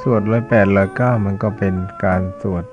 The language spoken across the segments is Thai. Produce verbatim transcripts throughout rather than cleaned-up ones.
สวดร้อยแปดร้อยเก้ามันก็เป็นการสวด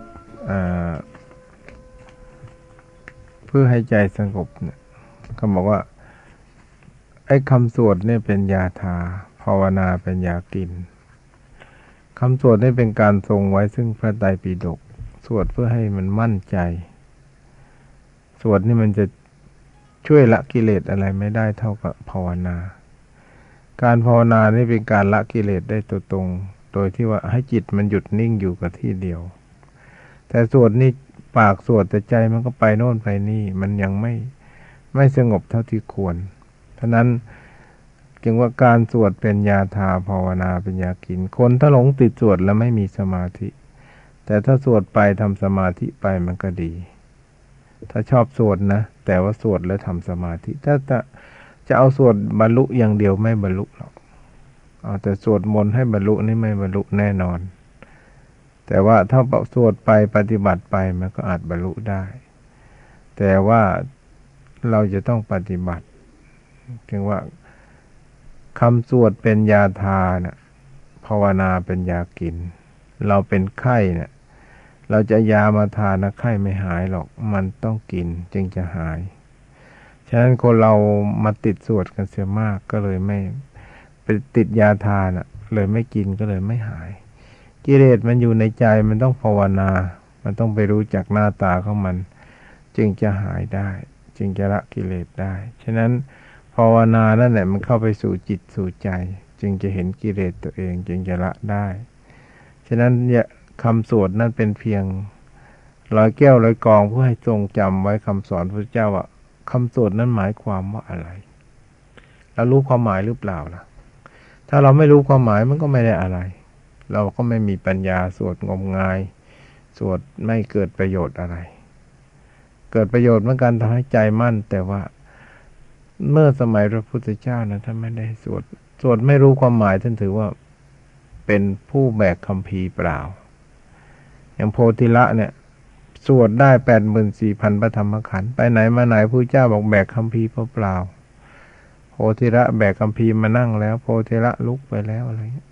เพื่อให้ใจสงบเนี่ยเขาบอกว่าไอ้คำสวดเนี่ยเป็นยาทาภาวนาเป็นยากินคำสวดนี่เป็นการทรงไว้ซึ่งพระไตรปิฎกสวดเพื่อให้มันมั่นใจสวดนี่มันจะช่วยละกิเลสอะไรไม่ได้เท่ากับภาวนาการภาวนานี่เป็นการละกิเลสได้ตัวตรงโดยที่ว่าให้จิตมันหยุดนิ่งอยู่กับที่เดียวแต่สวดนี่ปากสวดแต่ใจมันก็ไปโน่นไปนี่มันยังไม่ไม่สงบเท่าที่ควรเพราะนั้นจึงว่าการสวดเป็นยาทาภาวนาเป็นยากินคนถ้าหลงติดสวดแล้วไม่มีสมาธิแต่ถ้าสวดไปทำสมาธิไปมันก็ดีถ้าชอบสวดนะแต่ว่าสวดแล้วทำสมาธิถ้าจะจะเอาสวดบรรลุอย่างเดียวไม่บรรลุหรอกเอาแต่สวดมนต์ให้บรรลุนี่ไม่บรรลุแน่นอนแต่ว่าถ้าสวดไปปฏิบัติไปมันก็อาจบรรลุได้แต่ว่าเราจะต้องปฏิบัติถึงว่าคำสวดเป็นยาทานะภาวนาเป็นยากินเราเป็นไข้เนี่ยเราจะยามาทานนะไข้ไม่หายหรอกมันต้องกินจึงจะหายฉะนั้นคนเรามาติดสวดกันเสียมากก็เลยไม่ไปติดยาทานะเลยไม่กินก็เลยไม่หายกิเลสมันอยู่ในใจมันต้องภาวนามันต้องไปรู้จักหน้าตาของมันจึงจะหายได้จึงจะละกิเลสได้ฉะนั้นภาวนานั่นแหละมันเข้าไปสู่จิตสู่ใจจึงจะเห็นกิเลสตัวเองจึงจะละได้ฉะนั้นคำสวดนั่นเป็นเพียงร้อยแก้วร้อยกองเพื่อให้ทรงจำไว้คำสอนพระเจ้าว่าคำสวดนั้นหมายความว่าอะไรเรารู้ความหมายหรือเปล่าล่ะถ้าเราไม่รู้ความหมายมันก็ไม่ได้อะไรเราก็ไม่มีปัญญาสวดงมงายสวดไม่เกิดประโยชน์อะไรเกิดประโยชน์เหมือนกันทำให้ใจมั่นแต่ว่าเมื่อสมัยพระพุทธเจ้านะท่านไม่ได้สวดสวดไม่รู้ความหมายท่านถือว่าเป็นผู้แบกคัมภีร์เปล่าอย่างโพธิละเนี่ยสวดได้แปดหมื่นสี่พันพระธรรมขันธ์ไปไหนมาไหนพระเจ้าบอกแบกคัมภีร์เปล่าโพธิละแบกคัมภีร์มานั่งแล้วโพธิละลุกไปแล้วอะไรเงี้ย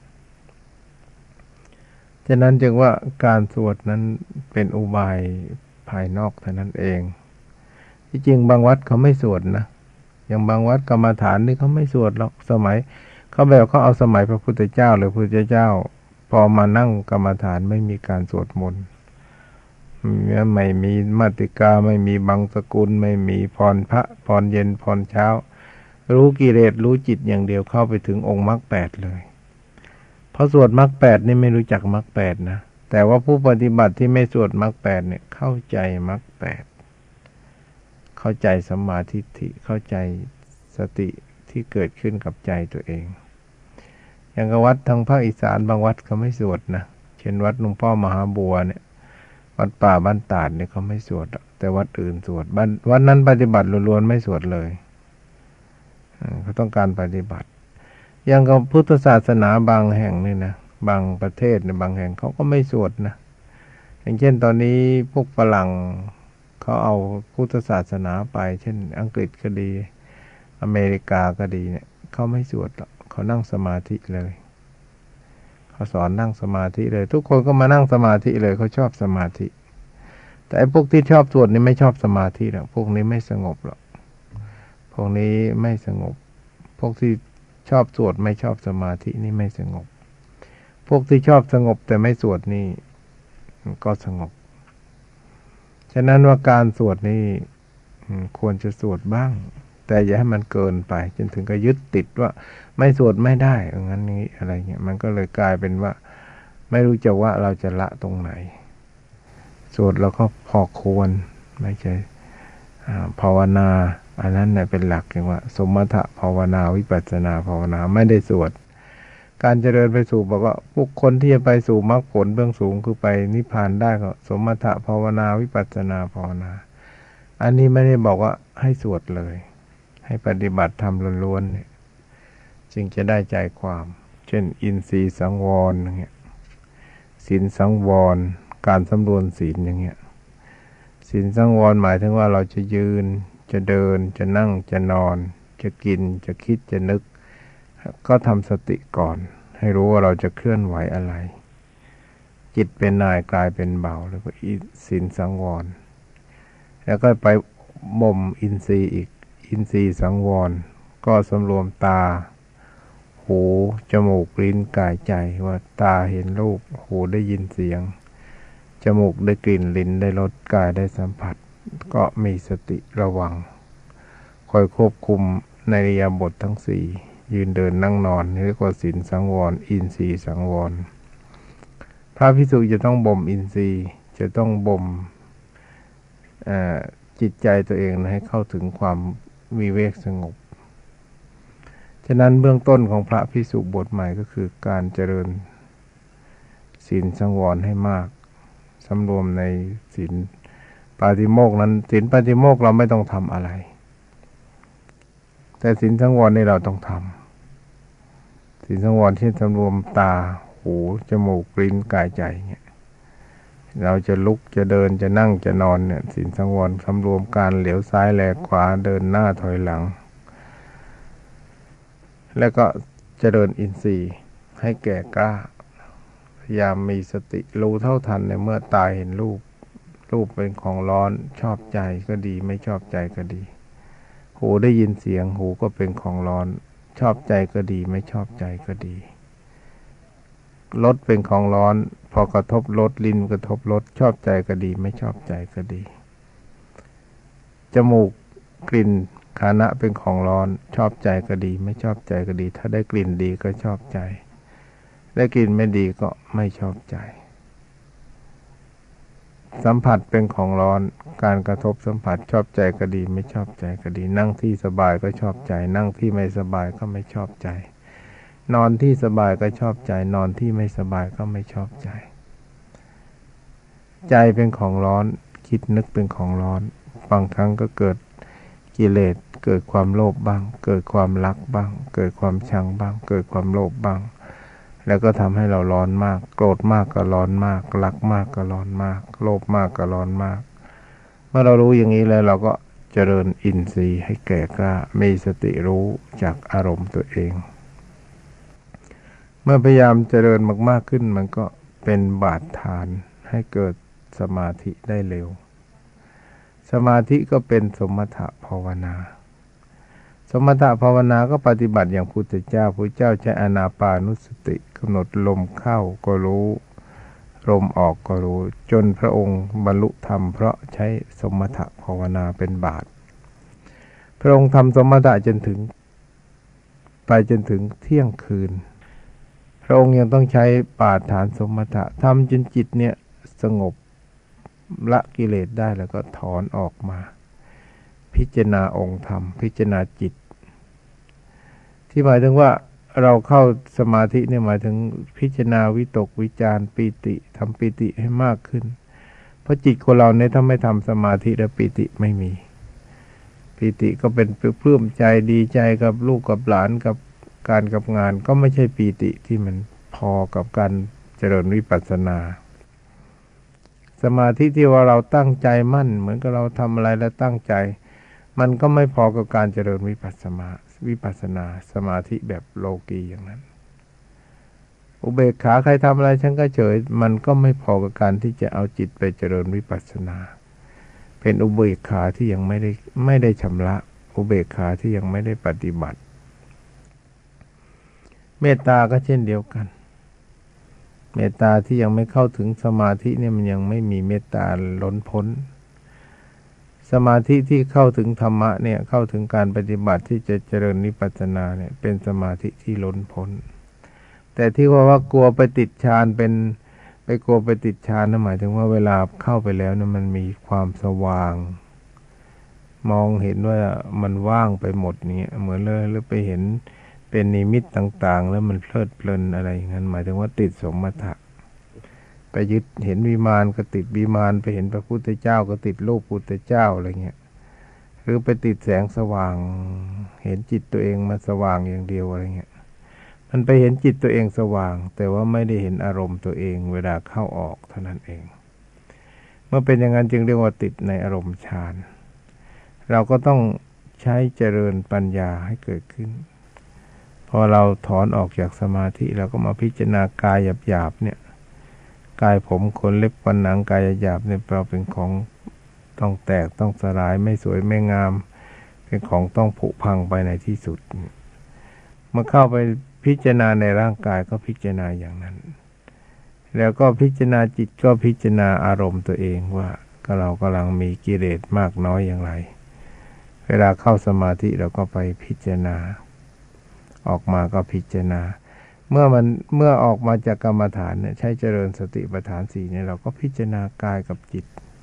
ฉะนั้นจึงว่าการสวดนั้นเป็นอุบายภายนอกเท่านั้นเองที่จริงบางวัดเขาไม่สวดนะอย่างบางวัดกรรมฐานนี่เขาไม่สวดหรอกสมัยเขาแบบเขาเอาสมัยพระพุทธเจ้าหรือพระพุทธเจ้าพอมานั่งกรรมฐานไม่มีการสวดมนต์ไม่มีมาติกาไม่มีบังสกุลไม่มีพรพระพรเย็นพรเช้ารู้กิเลสรู้จิตอย่างเดียวเข้าไปถึงองค์มรรคแปดเลยเพราะสวดมรรคแปดนี่ไม่รู้จักมรรคแปดนะแต่ว่าผู้ปฏิบัติที่ไม่สวดมรรคแปดเนี่ยเข้าใจมรรคแปดเข้าใจสัมมาทิฏฐิเข้าใจสติที่เกิดขึ้นกับใจตัวเองอย่างวัดทางภาคอีสานบางวัดเขาไม่สวดนะเช่นวัดหลวงพ่อมหาบัวเนี่ยวัดป่าบ้านตาดเนี่ยเขาไม่สวดแต่วัดอื่นสวดวัดนั้นปฏิบัติล้วนๆไม่สวดเลยเขาต้องการปฏิบัติอย่างกับพุทธศาสนาบางแห่งนี่นะบางประเทศในบางแห่งเขาก็ไม่สวดนะอย่างเช่นตอนนี้พวกฝรั่งเขาเอาพุทธศาสนาไปเช่นอังกฤษก็ดีอเมริกาก็ดีเนี่ยเขาไม่สวดหรอกเขานั่งสมาธิเลยเขาสอนนั่งสมาธิเลยทุกคนก็มานั่งสมาธิเลยเขาชอบสมาธิแต่ไอ้พวกที่ชอบสวดนี่ไม่ชอบสมาธิหรอกพวกนี้ไม่สงบหรอกพวกนี้ไม่สงบพวกที่ชอบสวดไม่ชอบสมาธินี่ไม่สงบพวกที่ชอบสงบแต่ไม่สวดนี่ก็สงบฉะนั้นว่าการสวดนี่ควรจะสวดบ้างแต่อย่าให้มันเกินไปจนถึงกับยึดติดว่าไม่สวดไม่ได้อย่างนั้นนี้อะไรเงี้ยมันก็เลยกลายเป็นว่าไม่รู้จะว่าเราจะละตรงไหนสวดเราก็พอควรไม่ใช่ภาวนาอันนั้นเนี่ยเป็นหลักอย่างว่าสมถะภาวนาวิปัสสนาภาวนาไม่ได้สวดการเจริญไปสู่บอกว่าพวกคนที่จะไปสู่มรรคผลเบื้องสูงคือไปนิพพานได้ก็สมถะภาวนาวิปัสสนาภาวนาอันนี้ไม่ได้บอกว่าให้สวดเลยให้ปฏิบัติธรรมล้วนๆเนี่ยจึงจะได้ใจความเช่นอินทรีย์สังวรอย่างเงี้ยศีลสังวรการสำรวมศีลอย่างเงี้ยศีลสังวรหมายถึงว่าเราจะยืนจะเดินจะนั่งจะนอนจะกินจะคิดจะนึกก็ทำสติก่อนให้รู้ว่าเราจะเคลื่อนไหวอะไรจิตเป็นนายกลายเป็นเบาแล้วก็ศีลสังวรแล้วก็ไปบ่มอินทรีย์อีกอินทรีย์สังวรก็สำรวมตาหูจมูกลิ้นกายใจว่าตาเห็นรูปหูได้ยินเสียงจมูกได้กลิ่นลิ้นได้รสกายได้สัมผัสก็มีสติระวังคอยควบคุมในอิริยาบถทั้งสี่ยืนเดินนั่งนอนเรียกว่าศีลสังวรอินทรีย์สังวรพระภิกษุจะต้องบ่มอินทรีย์จะต้องบ่มจิตใจตัวเองให้เข้าถึงความวิเวกสงบฉะนั้นเบื้องต้นของพระภิกษุบทใหม่ก็คือการเจริญศีลสังวรให้มากสำรวมในศีลปาฏิโมกข์นั้นศีลปาฏิโมกข์เราไม่ต้องทำอะไรแต่ศีลสังวรนี่เราต้องทำศีลสังวรเช่นสำรวมตาหูจมูกลิ้นกายใจเนี่ยเราจะลุกจะเดินจะนั่งจะนอนเนี่ยศีลสังวรสำรวมการเหลียวซ้ายแลขวาเดินหน้าถอยหลังแล้วก็เจริญอินทรีย์ให้แก่กล้าพยายามมีสติรู้เท่าทันในเมื่อตาเห็นรูปรูปเป็นของร้อนชอบใจก็ดีไม่ชอบใจก็ดีหูได้ยินเสียงหูก็เป็นของร้อนชอบใจก็ดีไม่ชอบใจก็ดีรสเป็นของร้อนพอกระทบรสลิ้นกระทบรสชอบใจก็ดีไม่ชอบใจก็ดีจมูกกลิ่นคานะเป็นของร้อนชอบใจก็ดีไม่ชอบใจก็ดีถ้าได้กลิ่นดีก็ชอบใจได้กลิ่นไม่ดีก็ไม่ชอบใจสัมผัสเป็นของร้อนการกระทบสัมผัสชอบใจก็ดีไม่ชอบใจก็ดีนั่งที่สบายก็ชอบใจนั่งที่ไม่สบายก็ไม่ชอบใจนอนที่สบายก็ชอบใจนอนที่ไม่สบายก็ไม่ชอบใจใจเป็นของร้อนคิดนึกเป็นของร้อนบางครั้งก็เกิดกิเลสเกิดความโลภบ้างเกิดความรักบ้างเกิดความชังบ้างเกิดความโลภบ้างแล้วก็ทำให้เราร้อนมากโกรธมากก็ร้อนมากรักมากก็ร้อนมากโลภมากก็ร้อนมากเมื่อเรารู้อย่างนี้แล้วเราก็เจริญอินทรีย์ให้แก่กล้ามีสติรู้จากอารมณ์ตัวเองเมื่อพยายามเจริญมากๆขึ้นมันก็เป็นบาดฐานให้เกิดสมาธิได้เร็วสมาธิก็เป็นสมถะภาวนาสมถะภาวนาก็ปฏิบัติอย่างพุทธเจ้าพุทธเจ้าใช้อานาปานุสติกำหนดลมเข้าก็รู้ลมออกก็รู้จนพระองค์บรรลุธรรมเพราะใช้สมถะภาวนาเป็นบาตรพระองค์ทำสมถะจนถึงไปจนถึงเที่ยงคืนพระองค์ยังต้องใช้ปาฐานสมถะทำจนจิตเนี่ยสงบละกิเลสได้แล้วก็ถอนออกมาพิจารณาองค์ธรรมพิจารณาจิตที่หมายถึงว่าเราเข้าสมาธิเนี่ยหมายถึงพิจารณาวิตกวิจารปีติทำปีติให้มากขึ้นเพราะจิตของเราเนี่ยถ้าไม่ทำสมาธิแล้วปีติไม่มีปีติก็เป็นปลื้มใจดีใจกับลูกกับหลานกับการกับงานก็ไม่ใช่ปีติที่มันพอกับการเจริญวิปัสสนาสมาธิที่ว่าเราตั้งใจมั่นเหมือนกับเราทำอะไรแล้วตั้งใจมันก็ไม่พอกับการเจริญวิปัสสนาวิปัสสนาสมาธิแบบโลกีอย่างนั้นอุเบกขาใครทำอะไรฉันก็เฉยมันก็ไม่พอกับการที่จะเอาจิตไปเจริญวิปัสสนาเป็นอุเบกขาที่ยังไม่ได้ไม่ได้ชำระอุเบกขาที่ยังไม่ได้ปฏิบัติเมตตาก็เช่นเดียวกันเมตตาที่ยังไม่เข้าถึงสมาธิเนี่ยมันยังไม่มีเมตตาล้นพ้นสมาธิที่เข้าถึงธรรมะเนี่ยเข้าถึงการปฏิบัติที่จะเจริญวิปัสสนาเนี่ยเป็นสมาธิที่ล้นพ้นแต่ที่ว่าว่ากลัวไปติดฌานเป็นไปกลัวไปติดฌานนั่นหมายถึงว่าเวลาเข้าไปแล้วเนี่ยมันมีความสว่างมองเห็นว่ามันว่างไปหมดเนี่ยเหมือนเลยหรือไปเห็นเป็นนิมิตต่างๆแล้วมันเพลิดเพลินอะไรอย่างนั้นหมายถึงว่าติดสมถะไปยึดเห็นวิมานก็ติดวิมานไปเห็นพระพุทธเจ้าก็ติดรูปพุทธเจ้าอะไรเงี้ยหรือไปติดแสงสว่างเห็นจิตตัวเองมาสว่างอย่างเดียวอะไรเงี้ยมันไปเห็นจิตตัวเองสว่างแต่ว่าไม่ได้เห็นอารมณ์ตัวเองเวลาเข้าออกเท่านั้นเองเมื่อเป็นอย่างนั้นจึงเรียกว่าติดในอารมณ์ฌานเราก็ต้องใช้เจริญปัญญาให้เกิดขึ้นพอเราถอนออกจากสมาธิเราก็มาพิจารณากายหยาบๆเนี่ยกายผมขนเล็บฟันหนังกายหยาบเนี่ยเราเป็นของต้องแตกต้องสลายไม่สวยไม่งามเป็นของต้องผุพังไปในที่สุดเมื่อเข้าไปพิจารณาในร่างกายก็พิจารณาอย่างนั้นแล้วก็พิจารณาจิตก็พิจารณาอารมณ์ตัวเองว่าก็เรากำลังมีกิเลสมากน้อยอย่างไรเวลาเข้าสมาธิเราก็ไปพิจารณาออกมาก็พิจารณาเมื่อมันเมื่อออกมาจากกรรมฐานเนี่ยใช้เจริญสติปัฏฐานสี่เนี่ยเราก็พิจารณากายกับจิต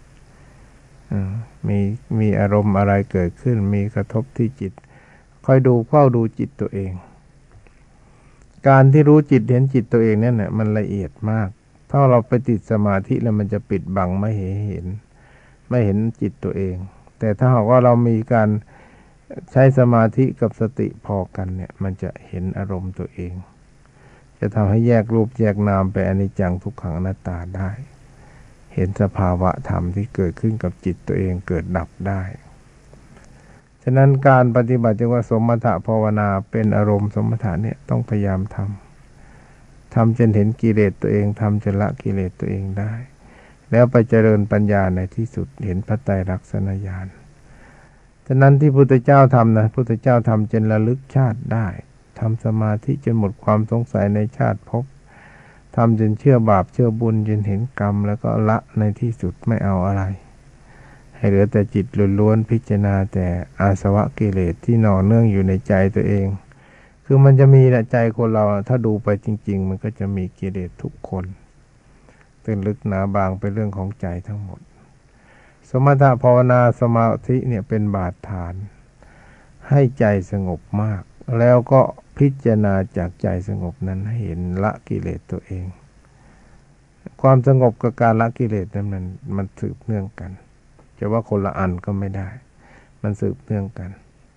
มีมีอารมณ์อะไรเกิดขึ้นมีกระทบที่จิตคอยดูเฝ้าดูจิตตัวเองการที่รู้จิตเห็นจิตตัวเองนั่นน่ะมันละเอียดมากถ้าเราไปติดสมาธิแล้วมันจะปิดบังไม่เห็นเห็นไม่เห็นจิตตัวเองแต่ถ้าหากว่าเรามีการใช้สมาธิกับสติพอกันเนี่ยมันจะเห็นอารมณ์ตัวเองจะทำให้แยกรูปแยกนามไปอนิจจังทุกขังอนัตตาได้เห็นสภาวะธรรมที่เกิดขึ้นกับจิตตัวเองเกิดดับได้ฉะนั้นการปฏิบัติจึงว่าสมถะภาวนาเป็นอารมณ์สมถะเนี่ยต้องพยายามทำทำจนเห็นกิเลสตัวเองทำจนละกิเลสตัวเองได้แล้วไปเจริญปัญญาในที่สุดเห็นพระไตรลักษณญาณฉะนั้นที่พุทธเจ้าทำนะพุทธเจ้าทำจนระลึกชาติได้ทำสมาธิจนหมดความสงสัยในชาติภพทำจนเชื่อบาปเชื่อบุญจนเห็นกรรมแล้วก็ละในที่สุดไม่เอาอะไรให้เหลือแต่จิตล้วนๆพิจารณาแต่อาสวะกิเลสที่หน่อเนื่องอยู่ในใจตัวเองคือมันจะมีแหละใจคนเราถ้าดูไปจริงๆมันก็จะมีกิเลสทุกคนตื้นลึกหนาบางเป็นเรื่องของใจทั้งหมดสมถะภาวนาสมาธิเนี่ยเป็นบาดฐานให้ใจสงบมากแล้วก็พิจารณาจากใจสงบนั้นให้เห็นละกิเลสตัวเองความสงบกับการละกิเลสนั้นมันมันสืบเนื่องกันจะว่าคนละอันก็ไม่ได้มันสืบเนื่องกัน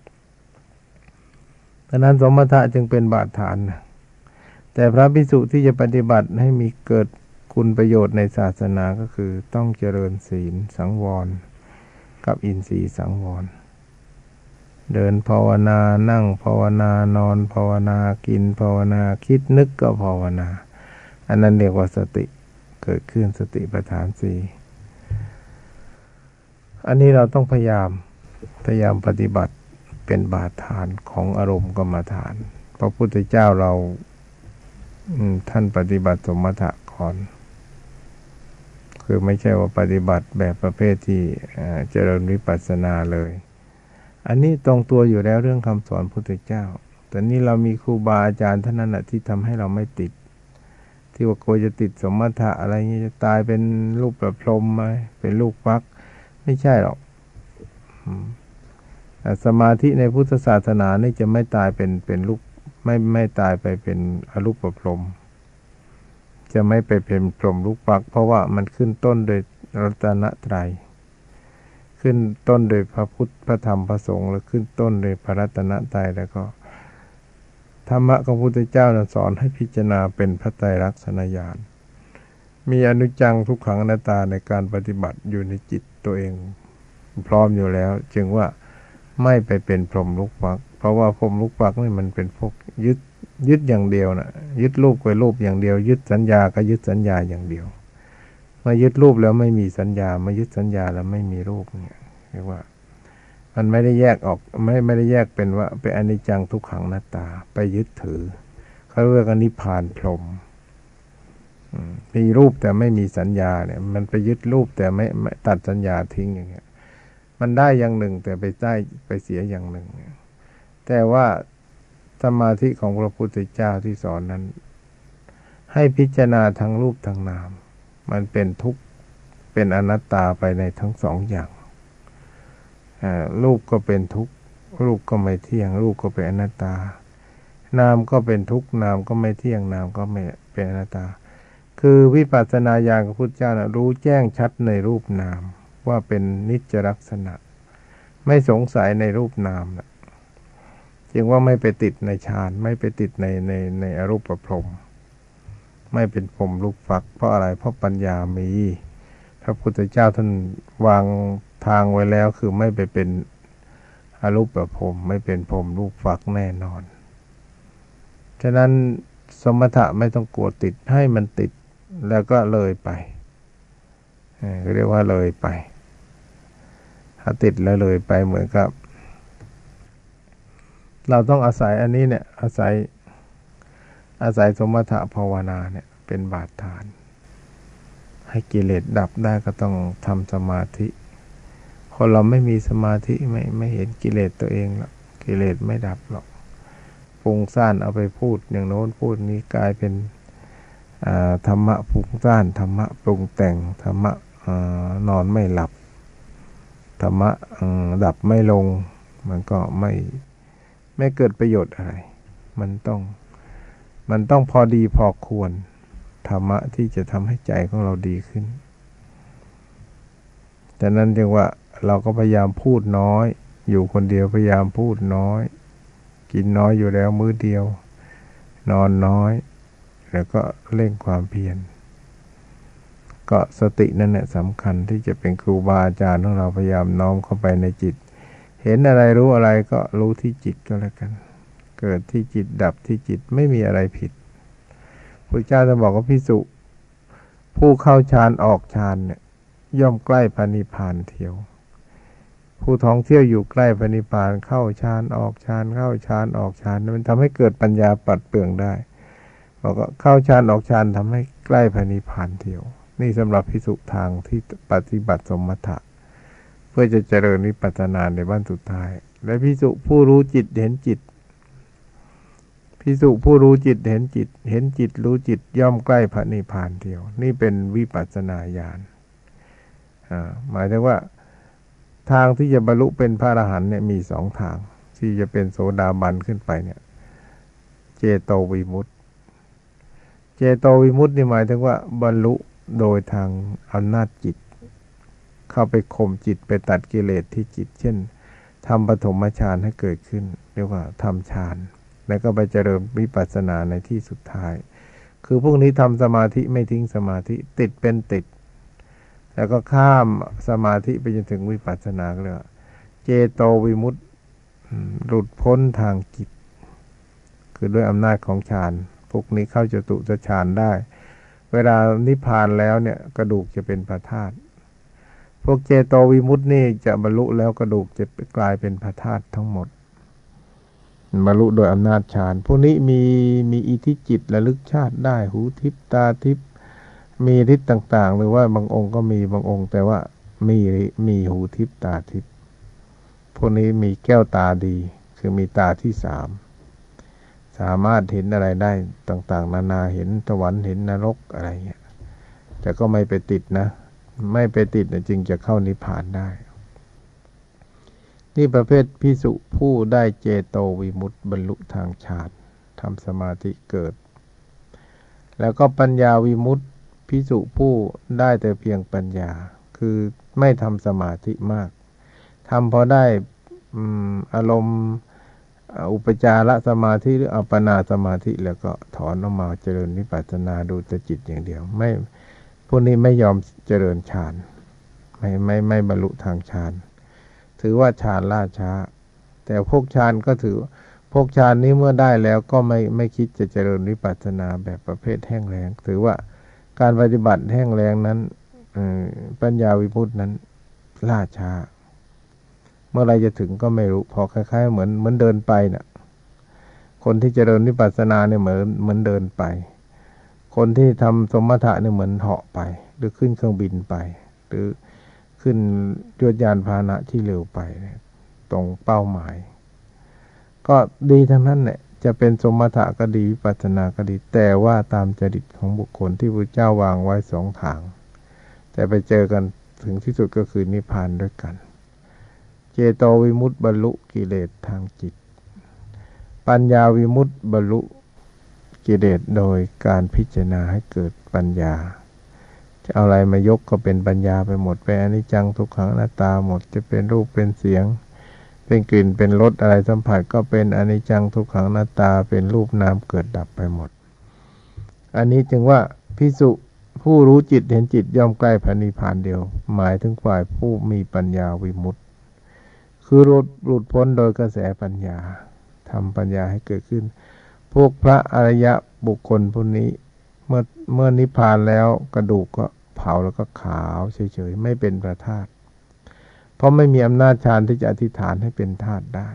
ดังนั้นสมถะจึงเป็นบาดฐานนะแต่พระภิกษุที่จะปฏิบัติให้มีเกิดคุณประโยชน์ในศาสนาก็คือต้องเจริญศีลสังวรกับอินทรีย์สังวรเดินภาวนานั่งภาวนานอนภาวนากินภาวนาคิดนึกก็ภาวนาอันนั้นเรียกว่าสติเกิดขึ้นสติปัฏฐานสี่อันนี้เราต้องพยายามพยายามปฏิบัติเป็นบาดฐานของอารมณ์กรรมฐานพระพุทธเจ้าเราท่านปฏิบัติสมถะก่อนคือไม่ใช่ว่าปฏิบัติแบบประเภทที่เจริญวิปัสสนาเลยอันนี้ตรงตัวอยู่แล้วเรื่องคำสอนพุทธเจ้าแต่นี่เรามีครูบาอาจารย์ท่านนั้นแหละที่ทำให้เราไม่ติดที่ว่าโกจะติดสมถะอะไรเงี้ยจะตายเป็นรูปประพรหมไหมเป็นลูกฟักไม่ใช่หรอกสมาธิในพุทธศาสนานี่จะไม่ตายเป็นเป็นลูกไม่ไม่ตายไปเป็นอรูปประพรหมจะไม่ไปเป็นพรหมลูกฟักเพราะว่ามันขึ้นต้นโดยรัตนตรัยขึ้นต้นโดยพระพุทธพระธรรมพระสงฆ์แล้วขึ้นต้นโดยพระรัตนตรัยแล้วก็ธรรมะของพระพุทธเจ้าสอนให้พิจารณาเป็นพระไตรลักษณญาณมีอนิจจังทุกขังอนัตตาในการปฏิบัติอยู่ในจิตตัวเองพร้อมอยู่แล้วจึงว่าไม่ไปเป็นพรหมลูกฟักเพราะว่าพรหมลูกฟักนี่มันเป็นพวกยึดยึดอย่างเดียวนะยึดรูปกับรูปอย่างเดียวยึดสัญญาก็ยึดสัญญาอย่างเดียวเมื่อยึดรูปแล้วไม่มีสัญญามายึดสัญญาแล้วไม่มีรูปเนี่ยเรียกว่ามันไม่ได้แยกออกไม่ไม่ได้แยกเป็นว่าเป็นอนิจจังทุกขังอนัตตาไปยึดถือเขาเรียกว่านิพพานพรหมมีรูปแต่ไม่มีสัญญาเนี่ยมันไปยึดรูปแต่ไม่ไม่ตัดสัญญาทิ้งอย่างเงี้ยมันได้อย่างหนึ่งแต่ไปได้ไปเสียอย่างหนึ่งแต่ว่าสมาธิของพระพุทธเจ้าที่สอนนั้นให้พิจารณาทั้งรูปทั้งนามมันเป็นทุกข์เป็นอนัตตาไปในทั้งสองอย่างรูปก็เป็นทุกข์รูปก็ไม่เที่ยงรูปก็เป็นอนัตตานามก็เป็นทุกข์นามก็ไม่เที่ยงนามก็ไม่เป็นอนัตตาคือวิปัสสนาญาณของพุทธเจ้านะรู้แจ้งชัดในรูปนามว่าเป็นนิจจลักษณะไม่สงสัยในรูปนามนะจึงว่าไม่ไปติดในฌานไม่ไปติดในในในอรูปพรหมไม่เป็นพรหมลูกฟักเพราะอะไรเพราะปัญญามีพระพุทธเจ้าท่านวางทางไว้แล้วคือไม่ไปเป็นอรูปพรหมไม่เป็นพรหมลูกฟักแน่นอนฉะนั้นสมถะไม่ต้องกลัวติดให้มันติดแล้วก็เลยไปเรียกว่าเลยไปถ้าติดแล้วเลยไปเหมือนกับเราต้องอาศัยอันนี้เนี่ยอาศัยอาศัยสมถะภาวนาเนี่ยเป็นบาดฐานให้กิเลสดับได้ก็ต้องทำสมาธิคนเราไม่มีสมาธิไม่ไม่เห็นกิเลสตัวเองหรอกกิเลสไม่ดับหรอกฟุ้งซ่านเอาไปพูดอย่างโน้นพูดนี้กลายเป็นธรรมะฟุ้งซ่านธรรมะปรุงแต่งธรรมะนอนไม่หลับธรรมะดับไม่ลงมันก็ไม่ไม่เกิดประโยชน์อะไรมันต้องมันต้องพอดีพอควรธรรมะที่จะทำให้ใจของเราดีขึ้นแต่นั้นจึงว่าเราก็พยายามพูดน้อยอยู่คนเดียวพยายามพูดน้อยกินน้อยอยู่แล้วมื้อเดียวนอนน้อยแล้วก็เร่งความเพียรก็สตินั่นแหละสำคัญที่จะเป็นครูบาอาจารย์ของเราพยายามน้อมเข้าไปในจิตเห็นอะไรรู้อะไรก็รู้ที่จิตก็แล้วกันเกิดที่จิตดับที่จิตไม่มีอะไรผิดพระเจ้าจะบอกว่าภิกษุผู้เข้าฌานออกฌานเนี่ยย่อมใกล้พระนิพพานเที่ยวผู้ท่องเที่ยวอยู่ใกล้พระนิพพานเข้าฌานออกฌานเข้าฌานออกฌานมันทำให้เกิดปัญญาปัดเปลืองได้บอกว่าเข้าฌานออกฌานทำให้ใกล้พระนิพพานเที่ยวนี่สำหรับภิกษุทางที่ปฏิบัติสมถะเพื่อจะเจริญวิปัสสนาในบ้านสุดท้ายและภิกษุผู้รู้จิตเห็นจิตภิกษุผู้รู้จิตเห็นจิตเห็นจิตรู้จิตย่อมใกล้พระนิพพานเดียวนี่เป็นวิปัสสนาญาณหมายถึงว่าทางที่จะบรรลุเป็นพระอรหันต์เนี่ยมีสองทางที่จะเป็นโสดาบันขึ้นไปเนี่ยเจโตวิมุตติเจโตวิมุตตินี่หมายถึงว่าบรรลุโดยทางอำนาจจิตเข้าไปข่มจิตไปตัดกิเลสที่จิตเช่นทำปฐมฌานให้เกิดขึ้นเรียกว่าทำฌานแล้วก็ไปเจริญวิปัสสนาในที่สุดท้ายคือพวกนี้ทำสมาธิไม่ทิ้งสมาธิติดเป็นติดแล้วก็ข้ามสมาธิไปจนถึงวิปัสสนาเลยเจโตวิมุตติหลุดพ้นทางจิตคือด้วยอำนาจของฌานพวกนี้เข้าจตุตฌานได้เวลานิพพานแล้วเนี่ยกระดูกจะเป็นพระธาตุพวกเจโตวิมุตตินี่จะบรรลุแล้วกระดูกจะกลายเป็นพระธาตุทั้งหมดบรรลุโดยอำนาจฌานพวกนี้มีมีอิทธิจิตระลึกชาติได้หูทิพตาทิพมีฤทธิ์ต่างๆหรือว่าบางองค์ก็มีบางองค์แต่ว่ามีมีหูทิพตาทิพพวกนี้มีแก้วตาดีคือมีตาที่สามสามารถเห็นอะไรได้ต่างๆนานาเห็นสวรรค์เห็นนรกอะไรเงี้ยแต่ก็ไม่ไปติดนะไม่ไปติดนะจึงจะเข้านิพพานได้นี่ประเภทภิกษุผู้ได้เจโตวิมุตติบรรลุทางฌานทำสมาธิเกิดแล้วก็ปัญญาวิมุตติภิกษุผู้ได้แต่เพียงปัญญาคือไม่ทำสมาธิมากทำพอได้อืมอารมณ์อุปจารสมาธิหรืออัปปนาสมาธิแล้วก็ถอนออกมาเจริญวิปัสสนาดูแต่จิตอย่างเดียวไม่พวกนี้ไม่ยอมเจริญฌานไม่ไม่ไม่บรรลุทางฌานถือว่าฌานล่าช้าแต่พวกฌานก็ถือพวกฌานนี้เมื่อได้แล้วก็ไม่ไม่คิดจะเจริญวิปัสสนาแบบประเภทแห้งแล้งถือว่าการปฏิบัติแห้งแล้งนั้นปัญญาวิมุตตินั้นล่าช้าเมื่อไรจะถึงก็ไม่รู้พอคล้ายๆเหมือนเหมือนเดินไปน่ะคนที่เจริญวิปัสสนาเนี่ยเหมือนเหมือนเดินไปคนที่ทำสมถะเนี่ยเหมือนเหาะไปหรือขึ้นเครื่องบินไปหรือขึ้นยวดยานพาหนะที่เร็วไปตรงเป้าหมายก็ดีทั้งนั้นแหละจะเป็นสมถะก็ดีวิปัสสนาก็ดีแต่ว่าตามจริตของบุคคลที่พระเจ้าวางไว้สองทางแต่ไปเจอกันถึงที่สุดก็คือนิพพานด้วยกันเจโตวิมุตติบรรลุกิเลสทางจิตปัญญาวิมุตติบรรลุกิเลสโดยการพิจารณาให้เกิดปัญญาจะเอาอะไรมายกก็เป็นปัญญาไปหมดเป็นอนิจจังทุกขังอนัตตาหมดจะเป็นรูปเป็นเสียงเป็นกลิ่นเป็นรสอะไรสัมผัสก็เป็นอนิจจังทุกขังอนัตตาเป็นรูปนามเกิดดับไปหมดอันนี้จึงว่าภิกษุผู้รู้จิตเห็นจิตย่อมใกล้พระนิพพานเดียวหมายถึงฝ่ายผู้มีปัญญาวิมุตติคือหลุดหลุดพ้นโดยกระแสปัญญาทำปัญญาให้เกิดขึ้นพวกพระอริยะบุคคลพวกนี้เมื่อเมื่อนิพพานแล้วกระดูกก็เผาแล้วก็ขาวเฉยๆไม่เป็นประธาตุเพราะไม่มีอำนาจฌานที่จะอธิษฐานให้เป็นธาตุได้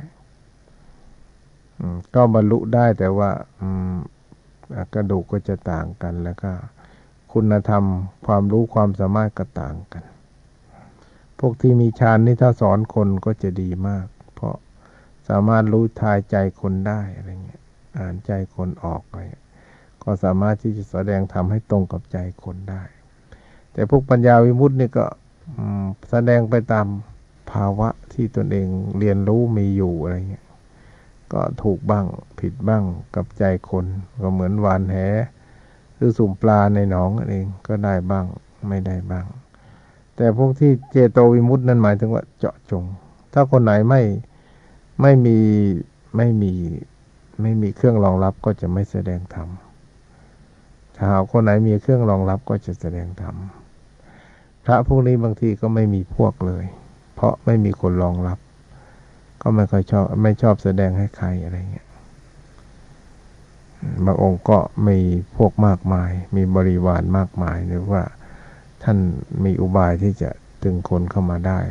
ก็บรรลุได้แต่ว่ากระดูกก็จะต่างกันแล้วก็คุณธรรมความรู้ความสามารถก็ต่างกันพวกที่มีฌานนี่ถ้าสอนคนก็จะดีมากเพราะสามารถรู้ทายใจคนได้อะไรเงี้ยอ่านใจคนออกอะไรก็สามารถที่จะแสดงธรรมให้ตรงกับใจคนได้แต่พวกปัญญาวิมุตตินี่ก็แสดงไปตามภาวะที่ตนเองเรียนรู้มีอยู่อะไรเงี้ยก็ถูกบ้างผิดบ้างกับใจคนก็เหมือนหวานแหหรือสุ่มปลาในหนองนั่นเองก็ได้บ้างไม่ได้บ้างแต่พวกที่เจโตวิมุตตินั่นหมายถึงว่าเจาะจงถ้าคนไหนไม่ไม่มีไม่มีไม่มีเครื่องรองรับก็จะไม่แสดงธรรมถ้าหากคนไหนมีเครื่องรองรับก็จะแสดงธรรมพระพวกนี้บางทีก็ไม่มีพวกเลยเพราะไม่มีคนรองรับก็ไม่ค่อยชอบไม่ชอบแสดงให้ใครอะไรเงี้ยบางองค์ก็มีพวกมากมายมีบริวารมากมายหรือว่าท่านมีอุบายที่จะดึงคนเข้ามาได้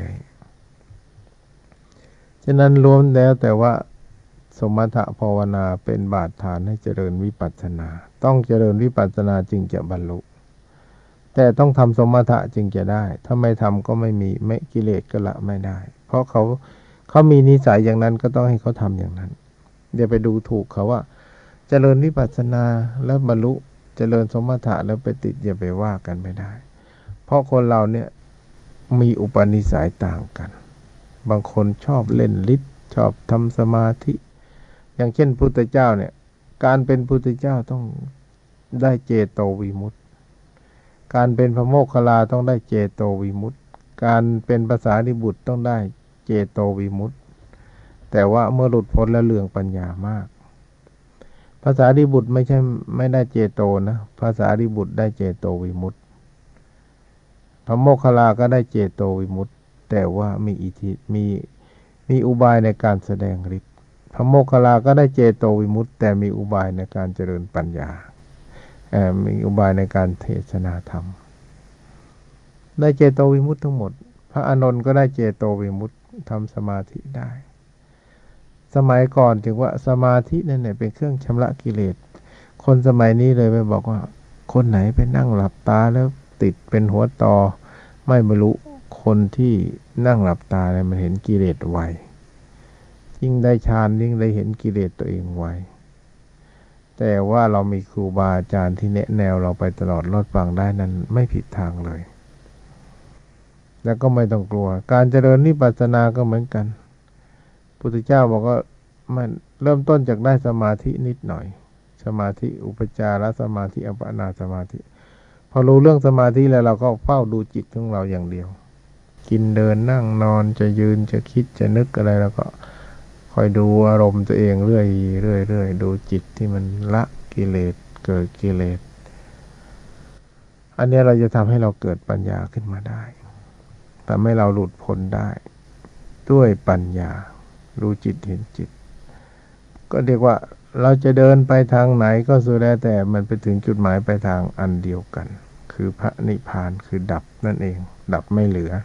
ฉะนั้นรวมแล้วแต่ว่าสมถะภาวนาเป็นบาตรฐานให้เจริญวิปัสสนาต้องเจริญวิปัสสนาจึงจะบรรลุแต่ต้องทำสมถะจึงจะได้ถ้าไม่ทำก็ไม่มีไม่กิเลสก็ละไม่ได้เพราะเขาเขามีนิสัยอย่างนั้นก็ต้องให้เขาทำอย่างนั้นอย่าไปดูถูกเขาว่าเจริญวิปัสสนาแล้วบรรลุเจริญสมถะแล้วไปติดอย่าไปว่ากันไม่ได้เพราะคนเราเนี่ยมีอุปนิสัยต่างกันบางคนชอบเล่นฤทธิ์ชอบทำสมาธิอย่างเช่นพุทธเจ้าเนี่ยการเป็นพุทธเจ้าต้องได้เจโตวิมุตติการเป็นพระโมคคัลลาต้องได้เจโตวิมุตติการเป็นภาษาดิบุตรต้องได้เจโตวิมุตติแต่ว่าเมื่อหลุดพ้นแล้วเรื่องปัญญามากภาษาดิบุตรไม่ใช่ไม่ได้เจโตนะภาษาดิบุตรได้เจโตวิมุตติพระโมคคัลลาก็ได้เจโตวิมุตติแต่ว่ามีอิทธิมีมีอุบายในการแสดงฤทธิ์พระโมคคัลลาก็ได้เจโตวิมุตติแต่มีอุบายในการเจริญปัญญามีอุบายในการเทศนาธรรมได้เจโตวิมุตติทั้งหมดพระอานนท์ก็ได้เจโตวิมุตติทำสมาธิได้สมัยก่อนจึงว่าสมาธินั่นแหละเป็นเครื่องชำระกิเลสคนสมัยนี้เลยไปบอกว่าคนไหนไปนั่งหลับตาแล้วติดเป็นหัวตอไม่บรรลุคนที่นั่งหลับตาเนี่ยมันเห็นกิเลสไวยิ่งได้ฌานยิ่งได้เห็นกิเลสตัวเองไวแต่ว่าเรามีครูบาอาจารย์ที่แนะแนวเราไปตลอดรอดฟังได้นั้นไม่ผิดทางเลยแล้วก็ไม่ต้องกลัวการเจริญวิปัสสนาก็เหมือนกันพุทธเจ้าบอกว่ามันเริ่มต้นจากได้สมาธินิดหน่อยสมาธิอุปจารสมาธิอัปปนาสมาธิพอรู้เรื่องสมาธิแล้วเราก็เฝ้าดูจิตของเราอย่างเดียวกินเดินนั่งนอนจะยืนจะคิดจะนึกอะไรแล้วก็คอยดูอารมณ์ตัวเองเรื่อยเรื่อยเรื่อยดูจิตที่มันละกิเลสเกิดกิเลสอันนี้เราจะทำให้เราเกิดปัญญาขึ้นมาได้ทำให้เราหลุดพ้นได้ด้วยปัญญารู้จิตเห็นจิตก็เรียกว่าเราจะเดินไปทางไหนก็สุดแล้วแต่มันไปถึงจุดหมายปลายทางอันเดียวกันคือพระนิพพานคือดับนั่นเองดับไม่เหลือ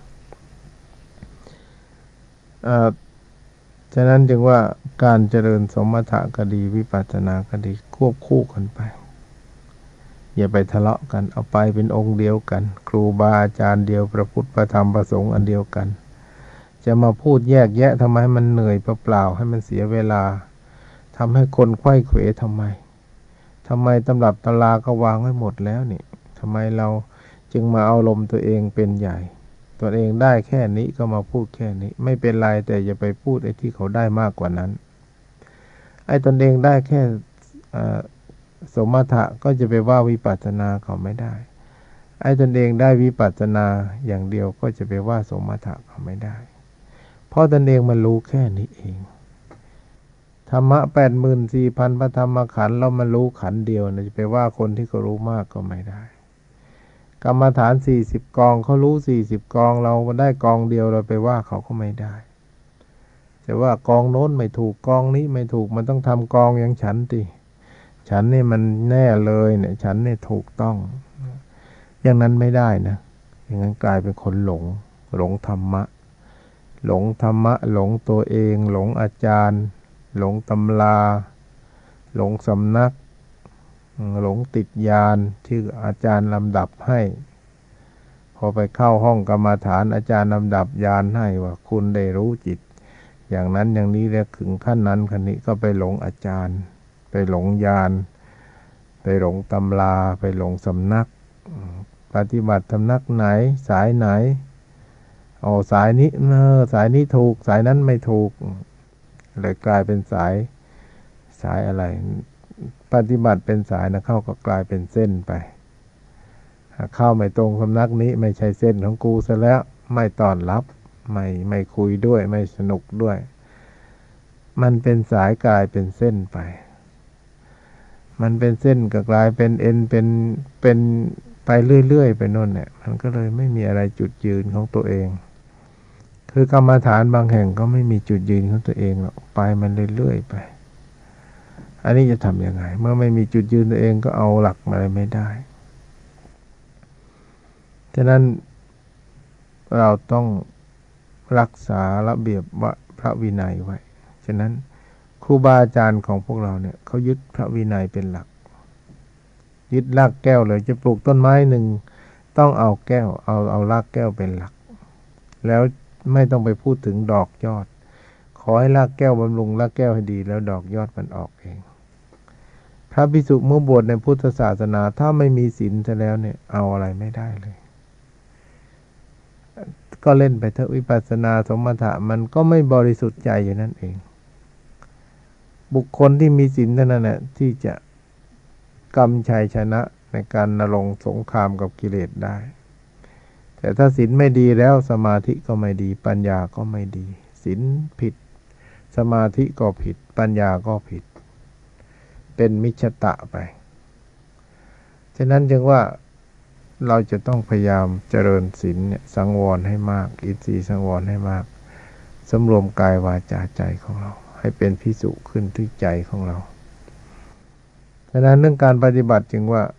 อ่าฉะนั้นจึงว่าการเจริญสมถะก็ดีวิปัสสนาก็ดีควบคู่กันไปอย่าไปทะเลาะกันเอาไปเป็นองค์เดียวกันครูบาอาจารย์เดียวพระพุทธพระธรรมพระสงฆ์อันเดียวกันจะมาพูดแยกแยะทำไมให้มันเหนื่อยเปล่าๆให้มันเสียเวลาทำให้คนไขว้เขวทำไมทำไมตำรับตำราก็วางไว้หมดแล้วนี่ทำไมเราจึงมาเอาลมตัวเองเป็นใหญ่ตัวเองได้แค่นี้ก็มาพูดแค่นี้ไม่เป็นไรแต่อย่าไปพูดไอ้ที่เขาได้มากกว่านั้นไอ้ตนเองได้แค่สมถะก็จะไปว่าวิปัสสนาเขาไม่ได้ไอ้ตนเองได้วิปัสสนาอย่างเดียวก็จะไปว่าสมถะเขาไม่ได้เพราะตนเองมันรู้แค่นี้เองธรรมะแปดหมื่นสี่พันพระธรรมขันธ์เรามันรู้ขันธ์เดียวนะจะไปว่าคนที่เขารู้มากก็ไม่ได้กรรมฐานสี่สิบกองเขารู้สี่สิบกองเราได้กองเดียวเราไปว่าเขาก็ไม่ได้แต่ว่ากองโน้นไม่ถูกกองนี้ไม่ถูกมันต้องทำกองอย่างฉันติฉันนี่มันแน่เลยเนี่ยฉันนี่ถูกต้องอย่างนั้นไม่ได้นะอย่างนั้นกลายเป็นคนหลงหลงธรรมะหลงธรรมะหลงตัวเองหลงอาจารย์หลงตำราหลงสำนักหลงติดญาณที่อาจารย์ลำดับให้พอไปเข้าห้องกรรมฐานอาจารย์ลำดับญาณให้ว่าคุณได้รู้จิตอย่างนั้นอย่างนี้แล้วถึงขั้นนั้นขั้นนี้ก็ไปหลงอาจารย์ไปหลงญาณไปหลงตำราไปหลงสำนักปฏิบัติสำนักไหนสายไหนอ๋อสายนี้เออสายนี้ถูกสายนั้นไม่ถูกเลยกลายเป็นสายสายอะไรปฏิบัติเป็นสายนะเข้าก็กลายเป็นเส้นไปเข้าไม่ตรงสำนักนี้ไม่ใช่เส้นของกูซะแล้วไม่ต้อนรับไม่ไม่คุยด้วยไม่สนุกด้วยมันเป็นสายกลายเป็นเส้นไปมันเป็นเส้นก็กลายเป็นเอ็นเป็นเป็นไปเรื่อยๆไปโน่นเนี่ยมันก็เลยไม่มีอะไรจุดยืนของตัวเองคือกรรมฐานบางแห่งก็ไม่มีจุดยืนของตัวเองหรอกไปมันเรื่อยๆไปอันนี้จะทำยังไงเมื่อไม่มีจุดยืนตัวเองก็เอาหลักอะไรไม่ได้ฉะนั้นเราต้องรักษาระเบียบวพระวินัยไว้ฉะนั้นครูบาอาจารย์ของพวกเราเนี่ยเขายึดพระวินัยเป็นหลักยึดรากแก้วเลยจะปลูกต้นไม้หนึ่งต้องเอาแก้วเอาเอารากแก้วเป็นหลักแล้วไม่ต้องไปพูดถึงดอกยอดขอให้รากแก้วบำรุงรากแก้วให้ดีแล้วดอกยอดมันออกเองพระภิกษุเมื่อบวชในพุทธศาสนาถ้าไม่มีศีลซะแล้วเนี่ยเอาอะไรไม่ได้เลยก็เล่นไปเถอะวิปัสสนาสมถะมันก็ไม่บริสุทธิ์ใจอย่างนั้นเองบุคคลที่มีศีลเท่านั้นแหละที่จะกำชัยชนะในการนรงสงครามกับกิเลสได้แต่ถ้าศีลไม่ดีแล้วสมาธิก็ไม่ดีปัญญาก็ไม่ดีศีลผิดสมาธิก็ผิดปัญญาก็ผิดเป็นมิจฉตะไปฉะนั้นจึงว่าเราจะต้องพยายามเจริญศีลเนี่ยสังวรให้มากอินทรีย์สังวรให้มากสำรวมกายวาจาใจของเราให้เป็นภิกษุขึ้นที่ใจของเราฉะนั้นเรื่องการปฏิบัติจึงว่า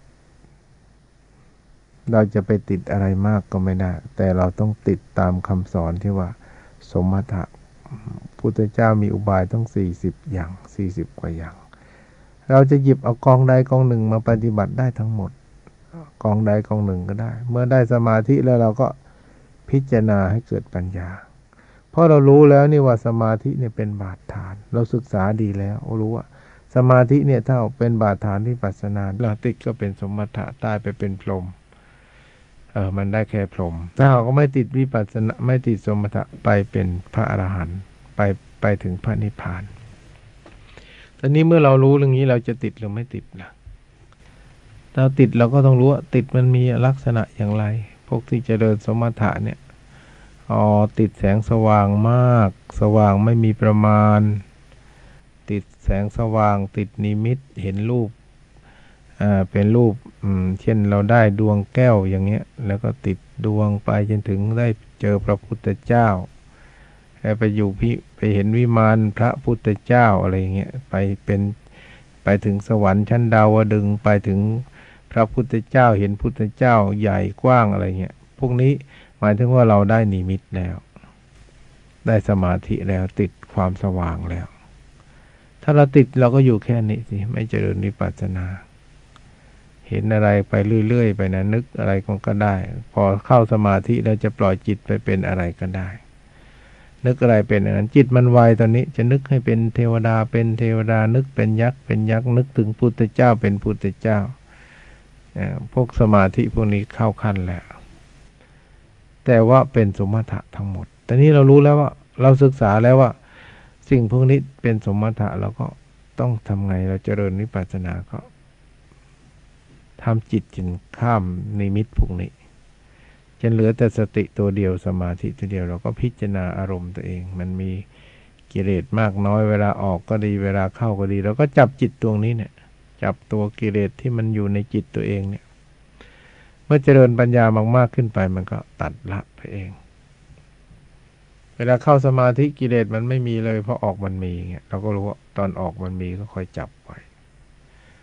เราจะไปติดอะไรมากก็ไม่ได้แต่เราต้องติดตามคำสอนที่ว่าสมถะพุทธเจ้ามีอุบายต้องสี่สิบอย่างสี่สิบกว่าอย่างเราจะหยิบเอากองใดกองหนึ่งมาปฏิบัติได้ทั้งหมดกองใดกองหนึ่งก็ได้เมื่อได้สมาธิแล้วเราก็พิจารณาให้เกิดปัญญาเพราะเรารู้แล้วนี่ว่าสมาธิเนี่ยเป็นบาดฐานเราศึกษาดีแล้วรู้ว่าสมาธิเนี่ยถ้าเป็นบาดฐานวิปัสสนาเราติดก็เป็นสมถะตายไปเป็นพรหมเออมันได้แค่พรหมถ้าเราก็ไม่ติดวิปัสสนาไม่ติดสมถะไปเป็นพระอรหันต์ไปไปถึงพระนิพพานตอนนี้เมื่อเรารู้เรื่องนี้เราจะติดหรือไม่ติดล่ะเราติดเราก็ต้องรู้ว่าติดมันมีลักษณะอย่างไรพวกที่เจริญสมถะเนี่ยอ๋อติดแสงสว่างมากสว่างไม่มีประมาณติดแสงสว่างติดนิมิตเห็นรูปอ่าเป็นรูปอืมเช่นเราได้ดวงแก้วอย่างเงี้ยแล้วก็ติดดวงไปจนถึงได้เจอพระพุทธเจ้าแล้วไปอยู่พิไปเห็นวิมานพระพุทธเจ้าอะไรอย่างเงี้ยไปเป็นไปถึงสวรรค์ชั้นดาวดึงส์ไปถึงพระพุทธเจ้าเห็นพุทธเจ้าใหญ่กว้างอะไรเงี้ยพวกนี้หมายถึงว่าเราได้นิมิตแล้วได้สมาธิแล้วติดความสว่างแล้วถ้าเราติดเราก็อยู่แค่นี้สิไม่เจริญวิปัสสนาเห็นอะไรไปเรื่อยๆไปนะนึกอะไรก็ได้พอเข้าสมาธิแล้วจะปล่อยจิตไปเป็นอะไรก็ได้นึกอะไรเป็นอย่างนั้นจิตมันไวตอนนี้จะนึกให้เป็นเทวดาเป็นเทวดานึกเป็นยักษ์เป็นยักษ์นึกถึงพุทธเจ้าเป็นพุทธเจ้าพวกสมาธิพวกนี้เข้าขั้นแล้วแต่ว่าเป็นสมถะทั้งหมดแต่นี้เรารู้แล้วว่าเราศึกษาแล้วว่าสิ่งพวกนี้เป็นสมถะเราก็ต้องทำไงเราเจริญวิปัสสนาก็ทำจิตจนข้ามนิมิตพวกนี้จนเหลือแต่สติตัวเดียวสมาธิตัวเดียวเราก็พิจารณาอารมณ์ตัวเองมันมีกิเลสมากน้อยเวลาออกก็ดีเวลาเข้าก็ดีเราก็จับจิตตรงนี้เนี่ยจับตัวกิเลสที่มันอยู่ในจิตตัวเองเนี่ยเมื่อเจริญปัญญามากๆขึ้นไปมันก็ตัดละไปเองเวลาเข้าสมาธิกิเลสมันไม่มีเลยพอออกมันมีเงี้ยเราก็รู้ว่าตอนออกมันมีก็ค่อยจับไว้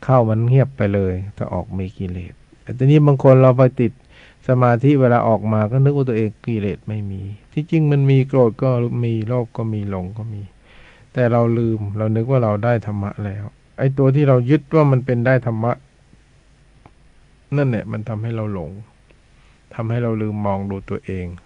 เข้ามันเงียบไปเลยถ้าออกมีกิเลสแต่ทีนี้บางคนเราไปติดสมาธิเวลาออกมาก็นึกว่าตัวเองกิเลสไม่มีที่จริงมันมีโกรธก็มีโลภก็มีหลงก็มีแต่เราลืมเรานึกว่าเราได้ธรรมะแล้วไอ้ตัวที่เรายึดว่ามันเป็นได้ธรรมะนั่นเนี่ยมันทำให้เราหลงทำให้เราลืมมองดูตัวเอง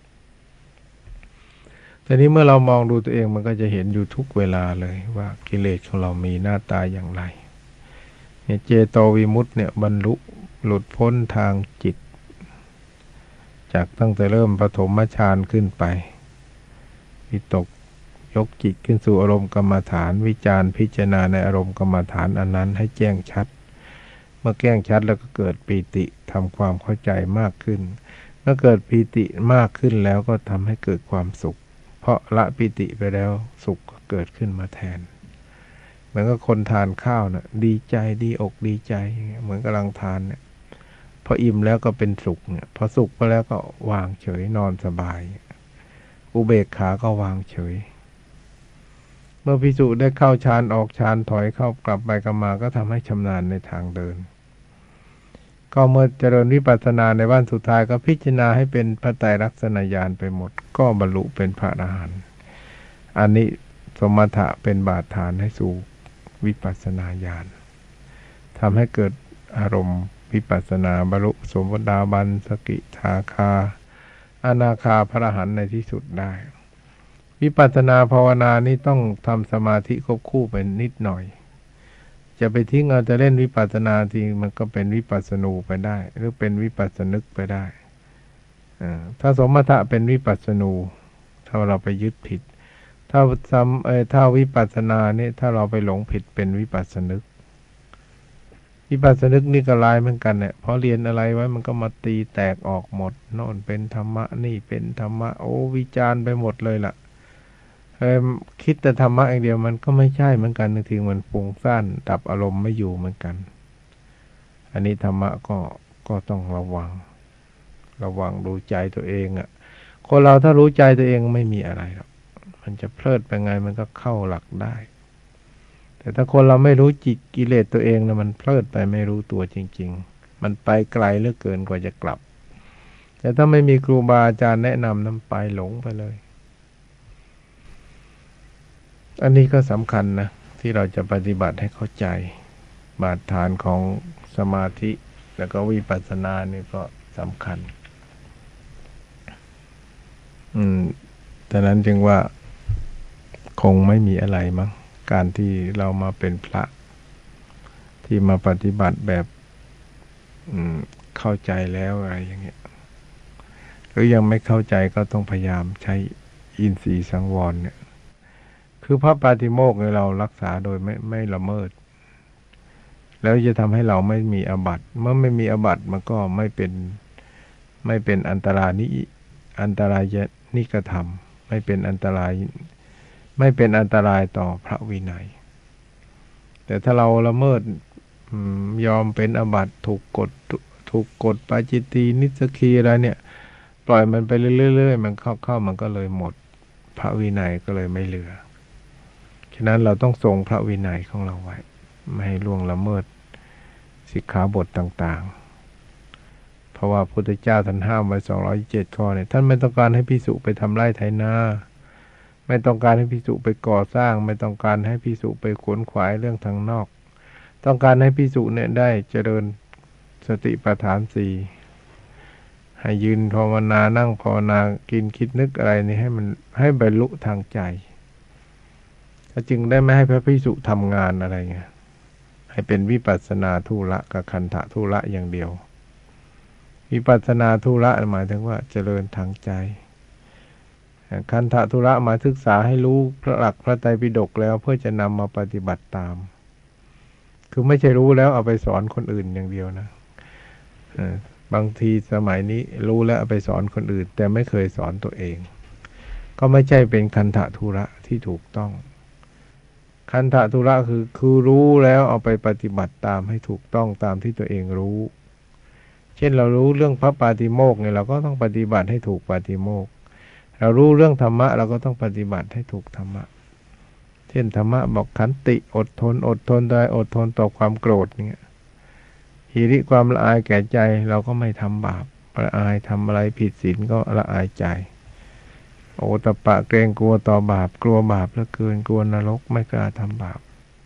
แต่นี้เมื่อเรามองดูตัวเองมันก็จะเห็นอยู่ทุกเวลาเลยว่ากิเลสของเรามีหน้าตาอย่างไรเนี่ยเจโตวิมุตติเนี่ยบรรลุหลุดพ้นทางจิตจากตั้งแต่เริ่มปฐมฌานขึ้นไปวิตกยกจิตขึ้นสู่อารมณ์กรรมฐานวิจารพิจารณาในอารมณ์กรรมฐานอันนั้นให้แจ้งชัดเมื่อแจ้งชัดแล้วก็เกิดปีติทำความเข้าใจมากขึ้นเมื่อเกิดปีติมากขึ้นแล้วก็ทำให้เกิดความสุขเพราะละปีติไปแล้วสุขก็เกิดขึ้นมาแทนเหมือนกับคนทานข้าวนะดีใจดีอกดีใจเหมือนกำลังทานเนี่ยพออิ่มแล้วก็เป็นสุขเนี่ยพอสุขไปแล้วก็วางเฉยนอนสบายอุเบกขาก็วางเฉยเมื่อภิกษุได้เข้าฌานออกฌานถอยเข้ากลับไปกลับมาก็ทำให้ชำนาญในทางเดินก็เมื่อเจริญวิปัสสนาในวันสุดท้ายก็พิจารณาให้เป็นพระไตรลักษณญาณไปหมดก็บรรลุเป็นพระอรหันต์อันนี้สมถะเป็นบาทฐานให้สู่วิปัสสนาญาณทำให้เกิดอารมณ์วิปัสสนาบรรลุโสดาบันสกิทาคาอนาคาพระอรหันต์ในที่สุดได้วิปัสสนาภาวนานี่ต้องทำสมาธิควบคู่ไปนิดหน่อยจะไปทิ้งเอาจะเล่นวิปัสสนาทีมันก็เป็นวิปัสสนูไปได้หรือเป็นวิปัสสนึกไปได้ถ้าสมถะเป็นวิปัสสนูถ้าเราไปยึดผิดถ้าซ้ำเอ่อถ้าวิปัสสนานี่ถ้าเราไปหลงผิดเป็นวิปัสสนึกวิปัสสนึกนี่ก็ลายเหมือนกันเนี่ยพอเรียนอะไรไว้มันก็มาตีแตกออกหมดโน่นเป็นธรรมะนี่เป็นธรรมะโอ้วิจารณ์ไปหมดเลยล่ะคิดแต่ธรรมะอย่างเดียวมันก็ไม่ใช่เหมือนกันบางทีมันฟุ้งซ่านดับอารมณ์ไม่อยู่เหมือนกันอันนี้ธรรมะก็ก็ต้องระวังระวังดูใจตัวเองอ่ะคนเราถ้ารู้ใจตัวเองไม่มีอะไรหรอกมันจะเพลิดไปไงมันก็เข้าหลักได้แต่ถ้าคนเราไม่รู้จิตกิเลสตัวเองนะมันเพลิดไปไม่รู้ตัวจริงๆมันไปไกลเหลือเกินกว่าจะกลับแต่ถ้าไม่มีครูบาอาจารย์แนะนำนั้นไปหลงไปเลยอันนี้ก็สำคัญนะที่เราจะปฏิบัติให้เข้าใจบาทฐานของสมาธิแล้วก็วิปัสสนานี่ก็สำคัญอืมดังนั้นจึงว่าคงไม่มีอะไรมั้งการที่เรามาเป็นพระที่มาปฏิบัติแบบอืมเข้าใจแล้วอะไรอย่างเงี้ยหรือยังไม่เข้าใจก็ต้องพยายามใช้อินทรีย์สังวรเนี่ยคือพระปาติโมกข์เนี่ยเรารักษาโดยไม่ไม่ละเมิดแล้วจะทำให้เราไม่มีอาบัติเมื่อไม่มีอาบัติมันก็ไม่เป็นไม่เป็นอันตรายนิอันตรายนิกธรรมไม่เป็นอันตรายไม่เป็นอันตรายต่อพระวินัยแต่ถ้าเราละเมิดยอมเป็นอาบัติถูกกฎถูกกฎปาจิตตีนิสกีอะไรเนี่ยปล่อยมันไปเรื่อยๆมันเข้าเข้ามันก็เลยหมดพระวินัยก็เลยไม่เหลือฉะนั้นเราต้องทรงพระวินัยของเราไว้ไม่ให้ล่วงละเมิดสิกขาบทต่างๆเพราะว่าพระพุทธเจ้าท่านห้ามไว้สองร้อยยี่สิบเจ็ดข้อเนี่ยท่านไม่ต้องการให้ภิกษุไปทำไร่ไถนาไม่ต้องการให้ภิกษุไปก่อสร้างไม่ต้องการให้ภิกษุไปขวนขวายเรื่องทางนอกต้องการให้ภิกษุเนี่ยได้เจริญสติปัฏฐานสี่ให้ยืนภาวนานั่งภาวนากินคิดนึกอะไรนี่ให้มันให้บรรลุทางใจจึงได้ไม่ให้พระภิกษุทำงานอะไรเงี้ยให้เป็นวิปัสสนาธุระกับคันธะธุระอย่างเดียววิปัสสนาธุระหมายถึงว่าเจริญทางใจคันธะธุระหมายศึกษาให้รู้พระหลักพระไตรปิฎกแล้วเพื่อจะนำมาปฏิบัติตามคือไม่ใช่รู้แล้วเอาไปสอนคนอื่นอย่างเดียวนะบางทีสมัยนี้รู้แล้วเอาไปสอนคนอื่นแต่ไม่เคยสอนตัวเองก็ไม่ใช่เป็นคันธะธุระที่ถูกต้องคันธะธุระคือคือรู้แล้วเอาไปปฏิบัติตามให้ถูกต้องตามที่ตัวเองรู้เช่นเรารู้เรื่องพระปาติโมกข์เนี่ยเราก็ต้องปฏิบัติให้ถูกปาติโมกข์เรารู้เรื่องธรรมะเราก็ต้องปฏิบัติให้ถูกธรรมะเช่นธรรมะบอกขันติอดทนอดทนได้อดทนต่อความโกรธเนี่ยหิริความละอายแก่ใจเราก็ไม่ทำบาปละอายทำอะไรผิดศีลก็ละอายใจโอตปะเกรงกลัวต่อบาปกลัวบาปเหลือเกินกลัวนรกไม่กล้าทำบาป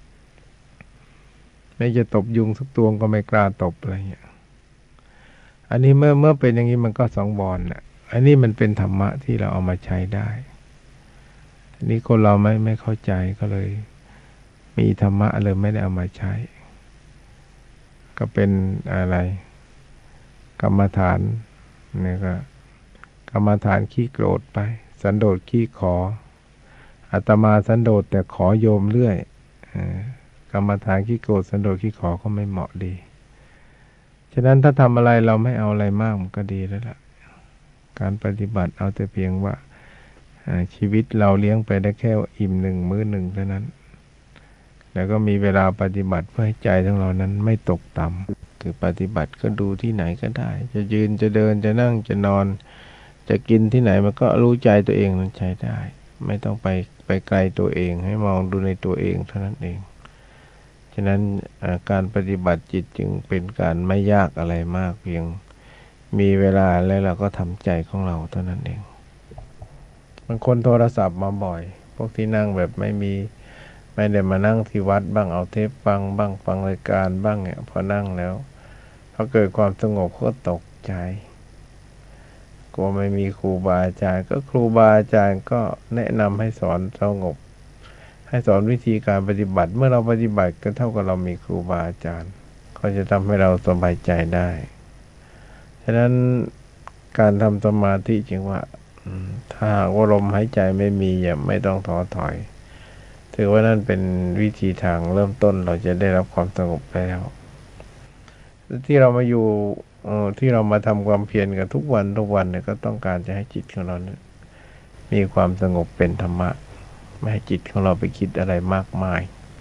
ไม่จะตบยุงสักตัวก็ไม่กล้าตบอะไรเงี้ยอันนี้เมื่อเมื่อเป็นอย่างนี้มันก็สองบอนน่ะอันนี้มันเป็นธรรมะที่เราเอามาใช้ได้ทีนี้คนเราไม่ไม่เข้าใจก็เลยมีธรรมะเลยไม่ได้เอามาใช้ก็เป็นอะไรกรรมฐานนี่ก็กรรมฐานขี้โกรธไปสันโดษขี้ขออาตมาสันโดษแต่ขอโยมเรื่อยกรรมฐานขี้โกรธสันโดษขี้ขอก็ไม่เหมาะดีฉะนั้นถ้าทำอะไรเราไม่เอาอะไรมากมันก็ดีแล้วล่ะการปฏิบัติเอาแต่เพียงว่าชีวิตเราเลี้ยงไปได้แค่อิ่มหนึ่งมื้อหนึ่งเท่านั้นแล้วก็มีเวลาปฏิบัติเพื่อให้ใจของเรานั้นไม่ตกต่ำคือปฏิบัติก็ดูที่ไหนก็ได้จะยืนจะเดินจะนั่งจะนอนจะกินที่ไหนมันก็รู้ใจตัวเองนั้นใช้ได้ไม่ต้องไปไปไกลตัวเองให้มองดูในตัวเองเท่านั้นเองฉะนั้นการปฏิบัติจิตจึงเป็นการไม่ยากอะไรมากเพียงมีเวลาแล้วเราก็ทำใจของเราเท่านั้นเองบางคนโทรศัพท์มาบ่อยพวกที่นั่งแบบไม่มีไม่ได้มานั่งที่วัดบ้างเอาเทปฟังบ้างฟังรายการบ้างเนี่ยพอนั่งแล้วพอเกิดความสงบก็ตกใจกลัวไม่มีครูบาอาจารย์ก็ครูบาอาจารย์ก็แนะนำให้สอนสงบให้สอนวิธีการปฏิบัติเมื่อเราปฏิบัติก็เท่ากับเรามีครูบาอาจารย์เขาจะทำให้เราสบายใจได้ฉะนั้นการทำสมาธิจึงว่าถ้าหากว่าลมหายใจไม่มีอย่าไม่ต้องท้อถอยถือว่านั่นเป็นวิธีทางเริ่มต้นเราจะได้รับความสงบแล้วที่เรามาอยู่ที่เรามาทำความเพียรกันทุกวันทุกวันเนี่ยก็ต้องการจะให้จิตของเราเนี่ยมีความสงบเป็นธรรมะไม่ให้จิตของเราไปคิดอะไรมากมาย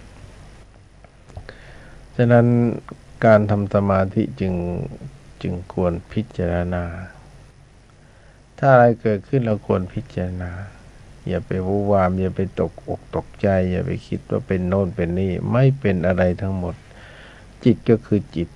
ฉะนั้นการทำสมาธิจึงจึงควรพิจารณาถ้าอะไรเกิดขึ้นเราควรพิจารณาอย่าไปวู่วามอย่าไปตกอกตกใจอย่าไปคิดว่าเป็นโน่นเป็นนี่ไม่เป็นอะไรทั้งหมดจิตก็คือจิต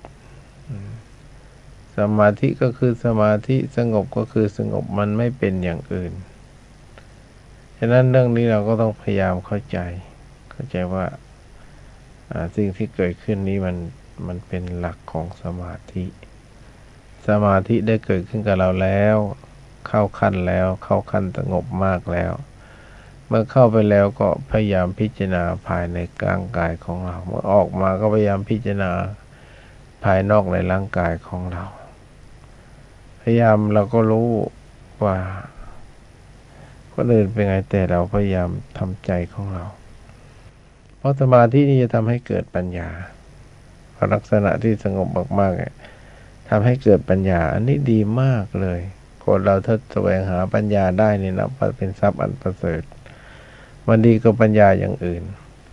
สมาธิก็คือสมาธิสงบก็คือสงบมันไม่เป็นอย่างอื่นฉะนั้นเรื่องนี้เราก็ต้องพยายามเข้าใจเข้าใจว่าสิ่งที่เกิดขึ้นนี้มันมันเป็นหลักของสมาธิสมาธิได้เกิดขึ้นกับเราแล้วเข้าขั้นแล้วเข้าขั้นสงบมากแล้วเมื่อเข้าไปแล้วก็พยายามพิจารณาภายในร่างกายของเราเมื่อออกมาก็พยายามพิจารณาภายนอกในร่างกายของเราพยายามเราก็รู้ว่าคนอื่นเป็นไงแต่เราพยายามทำใจของเราเพราะสมาธินี้จะทำให้เกิดปัญญาเพราะลักษณะที่สงบมากๆทำให้เกิดปัญญาอันนี้ดีมากเลยคนเราถ้าแสวงหาปัญญาได้นี่นับว่าเป็นทรัพย์อันประเสริฐมันดีกว่าปัญญาอย่างอื่น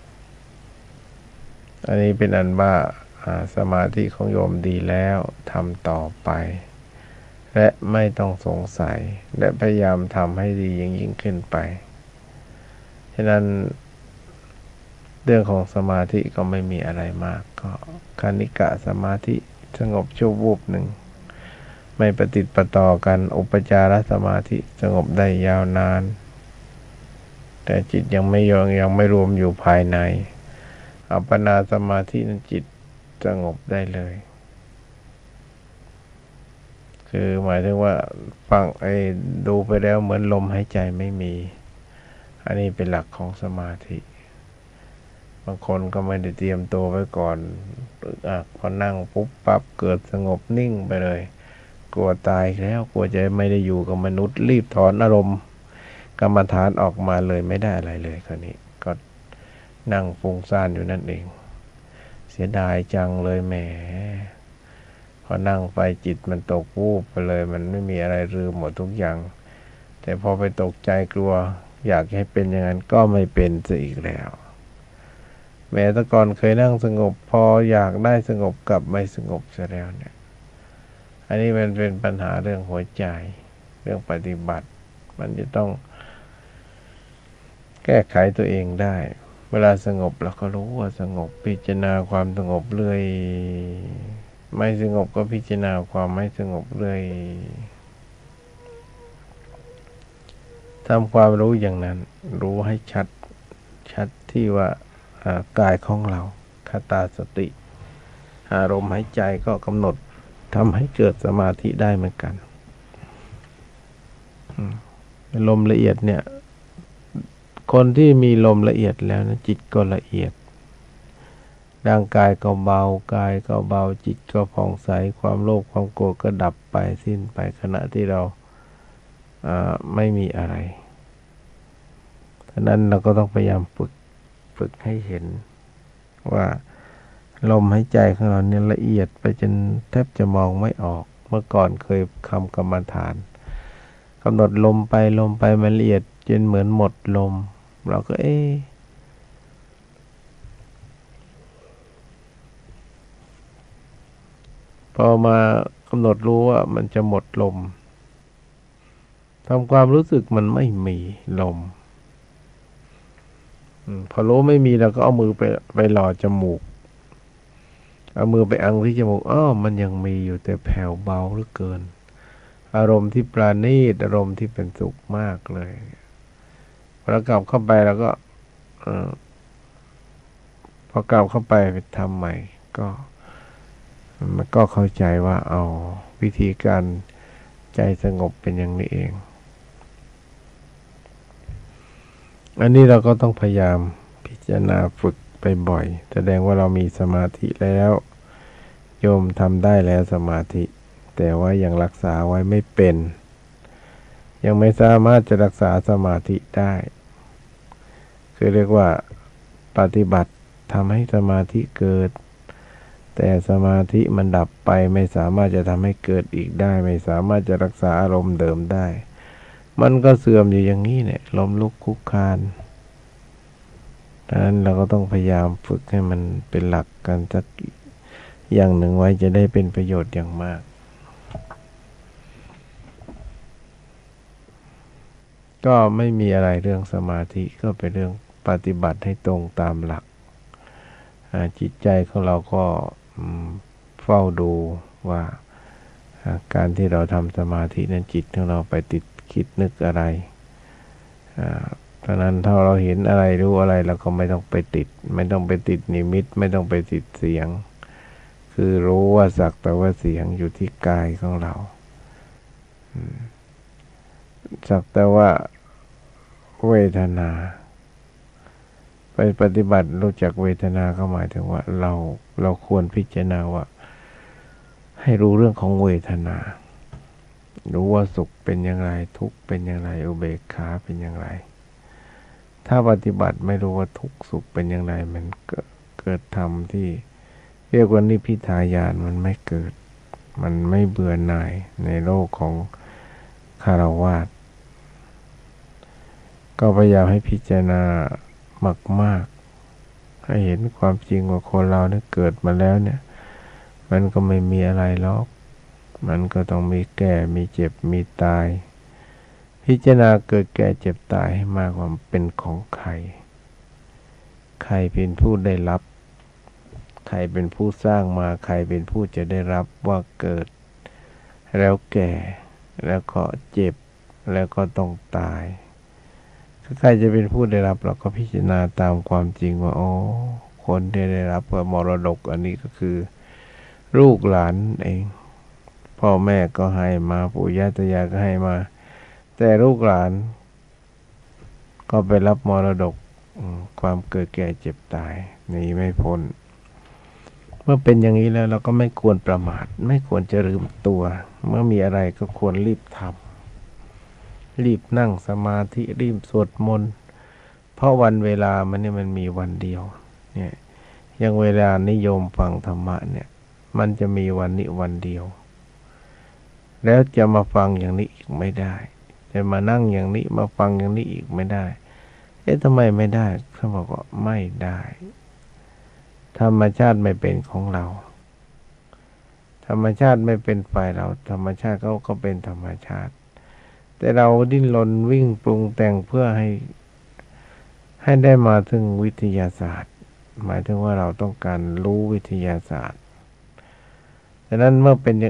อันนี้เป็นอันว่าสมาธิของโยมดีแล้วทำต่อไปและไม่ต้องสงสัยและพยายามทำให้ดียิ่งยิ่งขึ้นไปฉะนั้นเรื่องของสมาธิก็ไม่มีอะไรมากก็คณิกะสมาธิสงบชั่ววูบหนึ่งไม่ประติดประต่อกันอุปจารสมาธิสงบได้ยาวนานแต่จิตยังไม่ยองยังไม่รวมอยู่ภายในอัปปนาสมาธินั้นจิตสงบได้เลยคือหมายถึงว่าฟังไอ้ดูไปแล้วเหมือนลมหายใจไม่มีอันนี้เป็นหลักของสมาธิบางคนก็ไม่ได้เตรียมตัวไว้ก่อนอ่ะพอนั่งปุ๊บปั๊บเกิดสงบนิ่งไปเลยกลัวตายแล้วกลัวจะไม่ได้อยู่กับมนุษย์รีบถอนอารมณ์กรรมฐานออกมาเลยไม่ได้อะไรเลยคราวนี้ก็นั่งฟุ้งซ่านอยู่นั่นเองเสียดายจังเลยแหมพอนั่งไปจิตมันตกวูบไปเลยมันไม่มีอะไรลืมหมดทุกอย่างแต่พอไปตกใจกลัวอยากให้เป็นอย่างนั้นก็ไม่เป็นซะอีกแล้วแม้แต่ก่อนเคยนั่งสงบพออยากได้สงบกลับไม่สงบซะแล้วเนี่ยอันนี้มันเป็นปัญหาเรื่องหัวใจเรื่องปฏิบัติมันจะต้องแก้ไขตัวเองได้เวลาสงบเราก็รู้ว่าสงบพิจารณาความสงบเรื่อยไม่สงบก็พิจารณาความไม่สงบเรื่อยทำความรู้อย่างนั้นรู้ให้ชัดชัดที่ว่ากายของเราคตาสติอารมณ์หายใจก็กำหนดทำให้เกิดสมาธิได้เหมือนกันลมละเอียดเนี่ยคนที่มีลมละเอียดแล้วนะจิตก็ละเอียดร่างกายก็เบากายก็เบาจิตก็ผ่องใสความโลภความโกรธก็ดับไปสิ้นไปขณะที่เราไม่มีอะไรฉะนั้นเราก็ต้องพยายามฝึกฝึกให้เห็นว่าลมหายใจของเราเนี่ยละเอียดไปจนแทบจะมองไม่ออกเมื่อก่อนเคยคำกรรมฐานกำหนดลมไปลมไปมันละเอียดจนเหมือนหมดลมเราก็เอ๊ะพอมากำหนดรู้ว่ามันจะหมดลมทำความรู้สึกมันไม่มีลมพอรู้ไม่มีเราก็เอามือไปไปหล่อจมูกเอามือไปอังที่จมูกอ้อมันยังมีอยู่แต่แผ่วเบาเหลือเกินอารมณ์ที่ปราณีตอารมณ์ที่เป็นสุขมากเลยพอเรากลับเข้าไปแล้วก็พอกลับเข้าไปไปทำใหม่ก็มันก็เข้าใจว่าเอาวิธีการใจสงบเป็นอย่างนี้เองอันนี้เราก็ต้องพยายามพิจารณาฝึกไปบ่อยแสดงว่าเรามีสมาธิแล้วโยมทำได้แล้วสมาธิแต่ว่ายังรักษาไว้ไม่เป็นยังไม่สามารถจะรักษาสมาธิได้คือเรียกว่าปฏิบัติทำให้สมาธิเกิดแต่สมาธิมันดับไปไม่สามารถจะทำให้เกิดอีกได้ไม่สามารถจะรักษาอารมณ์เดิมได้มันก็เสื่อมอยู่อย่างนี้เนี่ยล้มลุกคลุกคลานดังนั้นเราก็ต้องพยายามฝึกให้มันเป็นหลักกันสักอย่างหนึ่งไว้จะได้เป็นประโยชน์อย่างมากก็ไม่มีอะไรเรื่องสมาธิก็เป็นเรื่องปฏิบัติให้ตรงตามหลักจิตใจของเราก็เฝ้าดูว่าการที่เราทำสมาธินั้นจิตของเราไปติดคิดนึกอะไรเพราะนั้นถ้าเราเห็นอะไรรู้อะไรเราก็ไม่ต้องไปติดไม่ต้องไปติดนิมิตไม่ต้องไปติดเสียงคือรู้ว่าสักแต่ว่าเสียงอยู่ที่กายของเราสักแต่ว่าเวทนาไปปฏิบัติรู้จักเวทนาก็หมายถึงว่าเราเราควรพิจารณาว่าให้รู้เรื่องของเวทนารู้ว่าสุขเป็นอย่างไรทุกข์เป็นอย่างไรอุเบกขาเป็นอย่างไรถ้าปฏิบัติไม่รู้ว่าทุกข์สุขเป็นอย่างไรมันเกิดธรรมที่เรียกว่านิพพิทายานมันไม่เกิดมันไม่เบื่อหน่ายในโลกของคฤหัสถ์ก็พยายามให้พิจารณามากๆให้เห็นความจริงว่าคนเราเนี่ยเกิดมาแล้วเนี่ยมันก็ไม่มีอะไรหรอกมันก็ต้องมีแก่มีเจ็บมีตายพิจารณาเกิดแก่เจ็บตายให้มากว่าเป็นของใครใครเป็นผู้ได้รับใครเป็นผู้สร้างมาใครเป็นผู้จะได้รับว่าเกิดแล้วแก่แล้วก็เจ็บแล้วก็ต้องตายใครจะเป็นผู้ได้รับเราก็พิจารณาตามความจริงว่าโอ้คนที่ได้รับมรดกอันนี้ก็คือลูกหลานเองพ่อแม่ก็ให้มาปู่ย่าตายายก็ให้มาแต่ลูกหลานก็ไปรับมรดกความเกิดแก่เจ็บตายหนีไม่พ้นเมื่อเป็นอย่างนี้แล้วเราก็ไม่ควรประมาทไม่ควรจะลืมตัวเมื่อมีอะไรก็ควรรีบทำรีบนั่งสมาธิรีบสวดมนต์เพราะวันเวลามันเนี่ยมันมีวันเดียวเนี่ยอย่างเวลานิยมฟังธรรมะเนี่ยมันจะมีวันนี้วันเดียวแล้วจะมาฟังอย่างนี้อีกไม่ได้จะมานั่งอย่างนี้มาฟังอย่างนี้อีกไม่ได้เอ๊ะทำไมไม่ได้เขาบอกว่าไม่ได้ธรรมชาติไม่เป็นของเราธรรมชาติไม่เป็นฝ่ายเราธรรมชาติเขาก็เป็นธรรมชาติแต่เราดิ้นรนวิ่งปรุงแต่งเพื่อให้ใให้ได้มาถึงวิทยาศาสตร์หมายถึงว่าเราต้องการรู้วิทยาศาสตร์ดังนั้นเมื่อเป็นอย่าง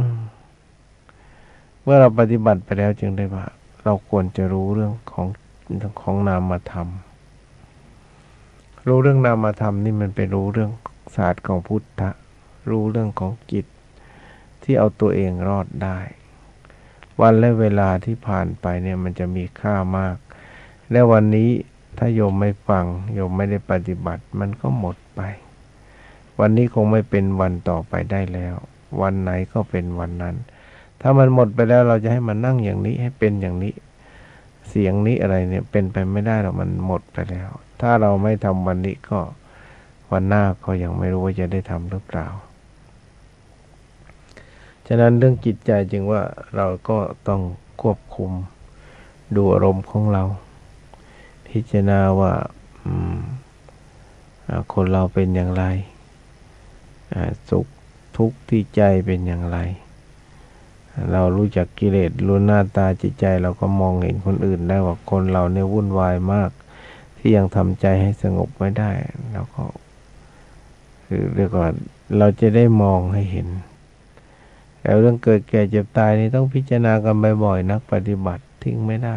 เมื่อเราปฏิบัติไปแล้วจึงได้ว่าเราควรจะรู้เรื่องของของนามธรรมรู้เรื่องนามธรรมนี่มันไปรู้เรื่องศาสตร์ของพุทธะรู้เรื่องของจิตที่เอาตัวเองรอดได้วันและเวลาที่ผ่านไปเนี่ยมันจะมีค่ามากและวันนี้ถ้าโยมไม่ฟังโยมไม่ได้ปฏิบัติมันก็หมดไปวันนี้คงไม่เป็นวันต่อไปได้แล้ววันไหนก็เป็นวันนั้นถ้ามันหมดไปแล้วเราจะให้มันนั่งอย่างนี้ให้เป็นอย่างนี้เสียงนี้อะไรเนี่ยเป็นไปไม่ได้หรอกมันหมดไปแล้วถ้าเราไม่ทำวันนี้ก็วันหน้าก็ยังไม่รู้ว่าจะได้ทำหรือเปล่าฉะนั้นเรื่องจิตใจจึงว่าเราก็ต้องควบคุมดูอารมณ์ของเราพิจารณาว่าคนเราเป็นอย่างไรสุขทุกข์ที่ใจเป็นอย่างไรเรารู้จักกิเลสรู้หน้าตาจิตใจเราก็มองเห็นคนอื่นได้ว่าคนเราเนี่ยวุ่นวายมากที่ยังทำใจให้สงบไม่ได้แล้วก็คือเรียกว่าเราจะได้มองให้เห็นแล้วเรื่องเกิดแก่เจ็บตายนี่ต้องพิจารณากันบ่อยๆนักปฏิบัติทิ้งไม่ได้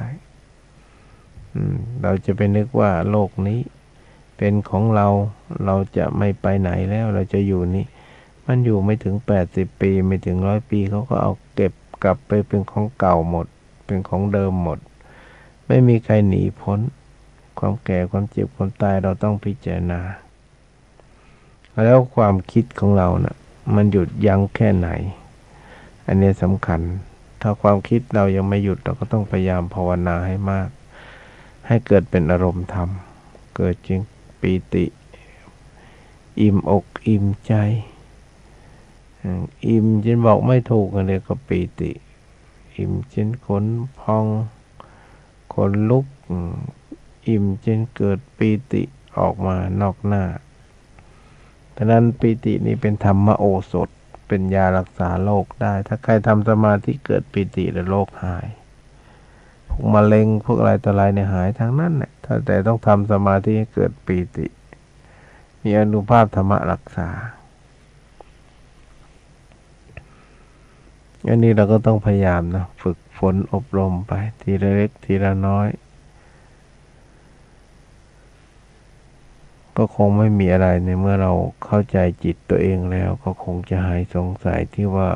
เราจะไปนึกว่าโลกนี้เป็นของเราเราจะไม่ไปไหนแล้วเราจะอยู่นี่มันอยู่ไม่ถึงแปดสิบปีไม่ถึงร้อยปีเขาก็เอาเก็บกลับไปเป็นของเก่าหมดเป็นของเดิมหมดไม่มีใครหนีพ้นความแก่ความเจ็บความตายเราต้องพิจารณาแล้วความคิดของเรานะ่ะมันหยุดยั้งแค่ไหนอันนี้สำคัญถ้าความคิดเรายังไม่หยุดเราก็ต้องพยายามภาวนาให้มากให้เกิดเป็นอารมณ์ธรรมเกิดจึงปีติอิ่มอกอิ่มใจอิ่มจนบอกไม่ถูกกันเลยก็ปีติอิ่มจนขนพองขนลุกอิ่มจนเกิดปีติออกมานอกหน้าดังนั้นปีตินี้เป็นธรรมโอสถเป็นยารักษาโรคได้ถ้าใครทำสมาธิเกิดปีติแล้วโรคหายพวกมะเร็งพวกอะไรต่ออะไรเนี่ยหายทั้งนั้นแหละถ้าแต่ต้องทำสมาธิให้เกิดปีติมีอานุภาพธรรมะรักษาอันนี้เราก็ต้องพยายามนะฝึกฝนอบรมไปทีละเล็กทีละน้อยก็คงไม่มีอะไรในเมื่อเราเข้าใจจิตตัวเองแล้วก็คงจะหายสงสัยที่ว่า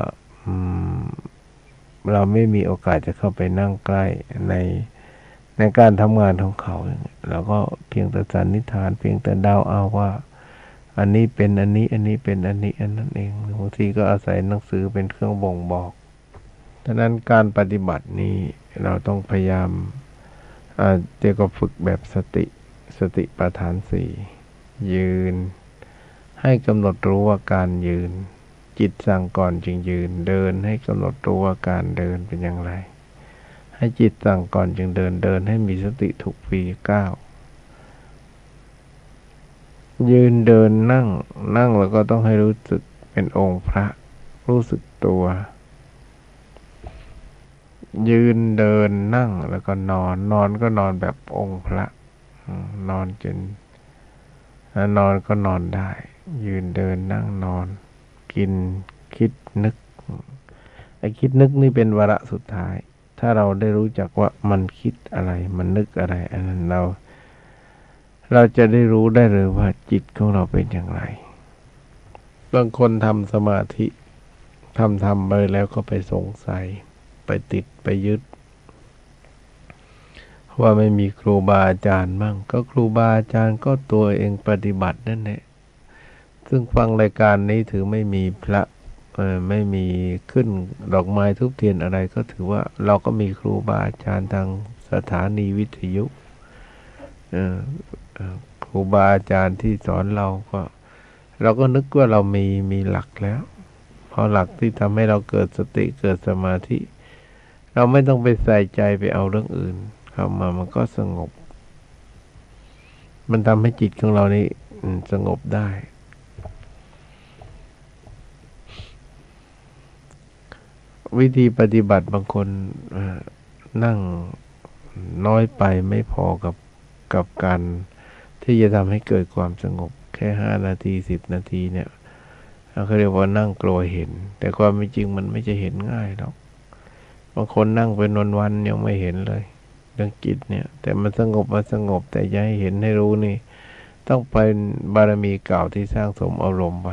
เราไม่มีโอกาสจะเข้าไปนั่งใกล้ในในการทำงานของเขาเราก็เพียงแต่สันนิษฐานเพียงแต่เดาเอาว่าอันนี้เป็นอันนี้อันนี้เป็นอันนี้อันนั้นเองบางทีก็อาศัยหนังสือเป็นเครื่องบ่งบอกดังนั้นการปฏิบัตินี้เราต้องพยายามเดี๋ยวก็ฝึกแบบสติสติปัฏฐานสี่ยืนให้กำหนดรู้ว่าการยืนจิตสั่งก่อนจึงยืนเดินให้กำหนดรู้ว่าการเดินเป็นอย่างไรให้จิตสั่งก่อนจึงเดินเดินให้มีสติทุกปีก้าวยืนเดินนั่งนั่งแล้วก็ต้องให้รู้สึกเป็นองค์พระรู้สึกตัวยืนเดินนั่งแล้วก็นอนนอนก็นอนแบบองค์พระนอนจนนอนก็นอนได้ยืนเดินนั่งนอนกินคิดนึกไอ้คิดนึกนี่เป็นวาระสุดท้ายถ้าเราได้รู้จักว่ามันคิดอะไรมันนึกอะไรอันนั้นเราเราจะได้รู้ได้เลยว่าจิตของเราเป็นอย่างไรบางคนทำสมาธิทำทำไปแล้วก็ไปสงสัยไปติดไปยึดว่าไม่มีครูบาอาจารย์บ้างก็ครูบาอาจารย์ก็ตัวเองปฏิบัตินั่นแหละซึ่งฟังรายการนี้ถือไม่มีพระเออไม่มีขึ้นดอกไม้ทุบเทียนอะไรก็ถือว่าเราก็มีครูบาอาจารย์ทางสถานีวิทยุเออครูบาอาจารย์ที่สอนเราก็เราก็นึกว่าเรามีมีหลักแล้วพอหลักที่ทำให้เราเกิดสติเกิดสมาธิเราไม่ต้องไปใส่ใจไปเอาเรื่องอื่นเข้ามามันก็สงบมันทำให้จิตของเรานี่สงบได้วิธีปฏิบัติบางคนนั่งน้อยไปไม่พอกับกับการที่จะทำให้เกิดความสงบแค่ห้านาทีสิบนาทีเนี่ยเขาเรียกว่านั่งกลัวเห็นแต่ความเป็นจริงมันไม่จะเห็นง่ายหรอกบางคนนั่งเป็นวันๆยังไม่เห็นเลยเรื่องจิตเนี่ยแต่มันสงบมันสงบแต่จะให้เห็นให้รู้นี่ต้องเป็นบารมีเก่าที่สร้างสมอารมณ์ไว้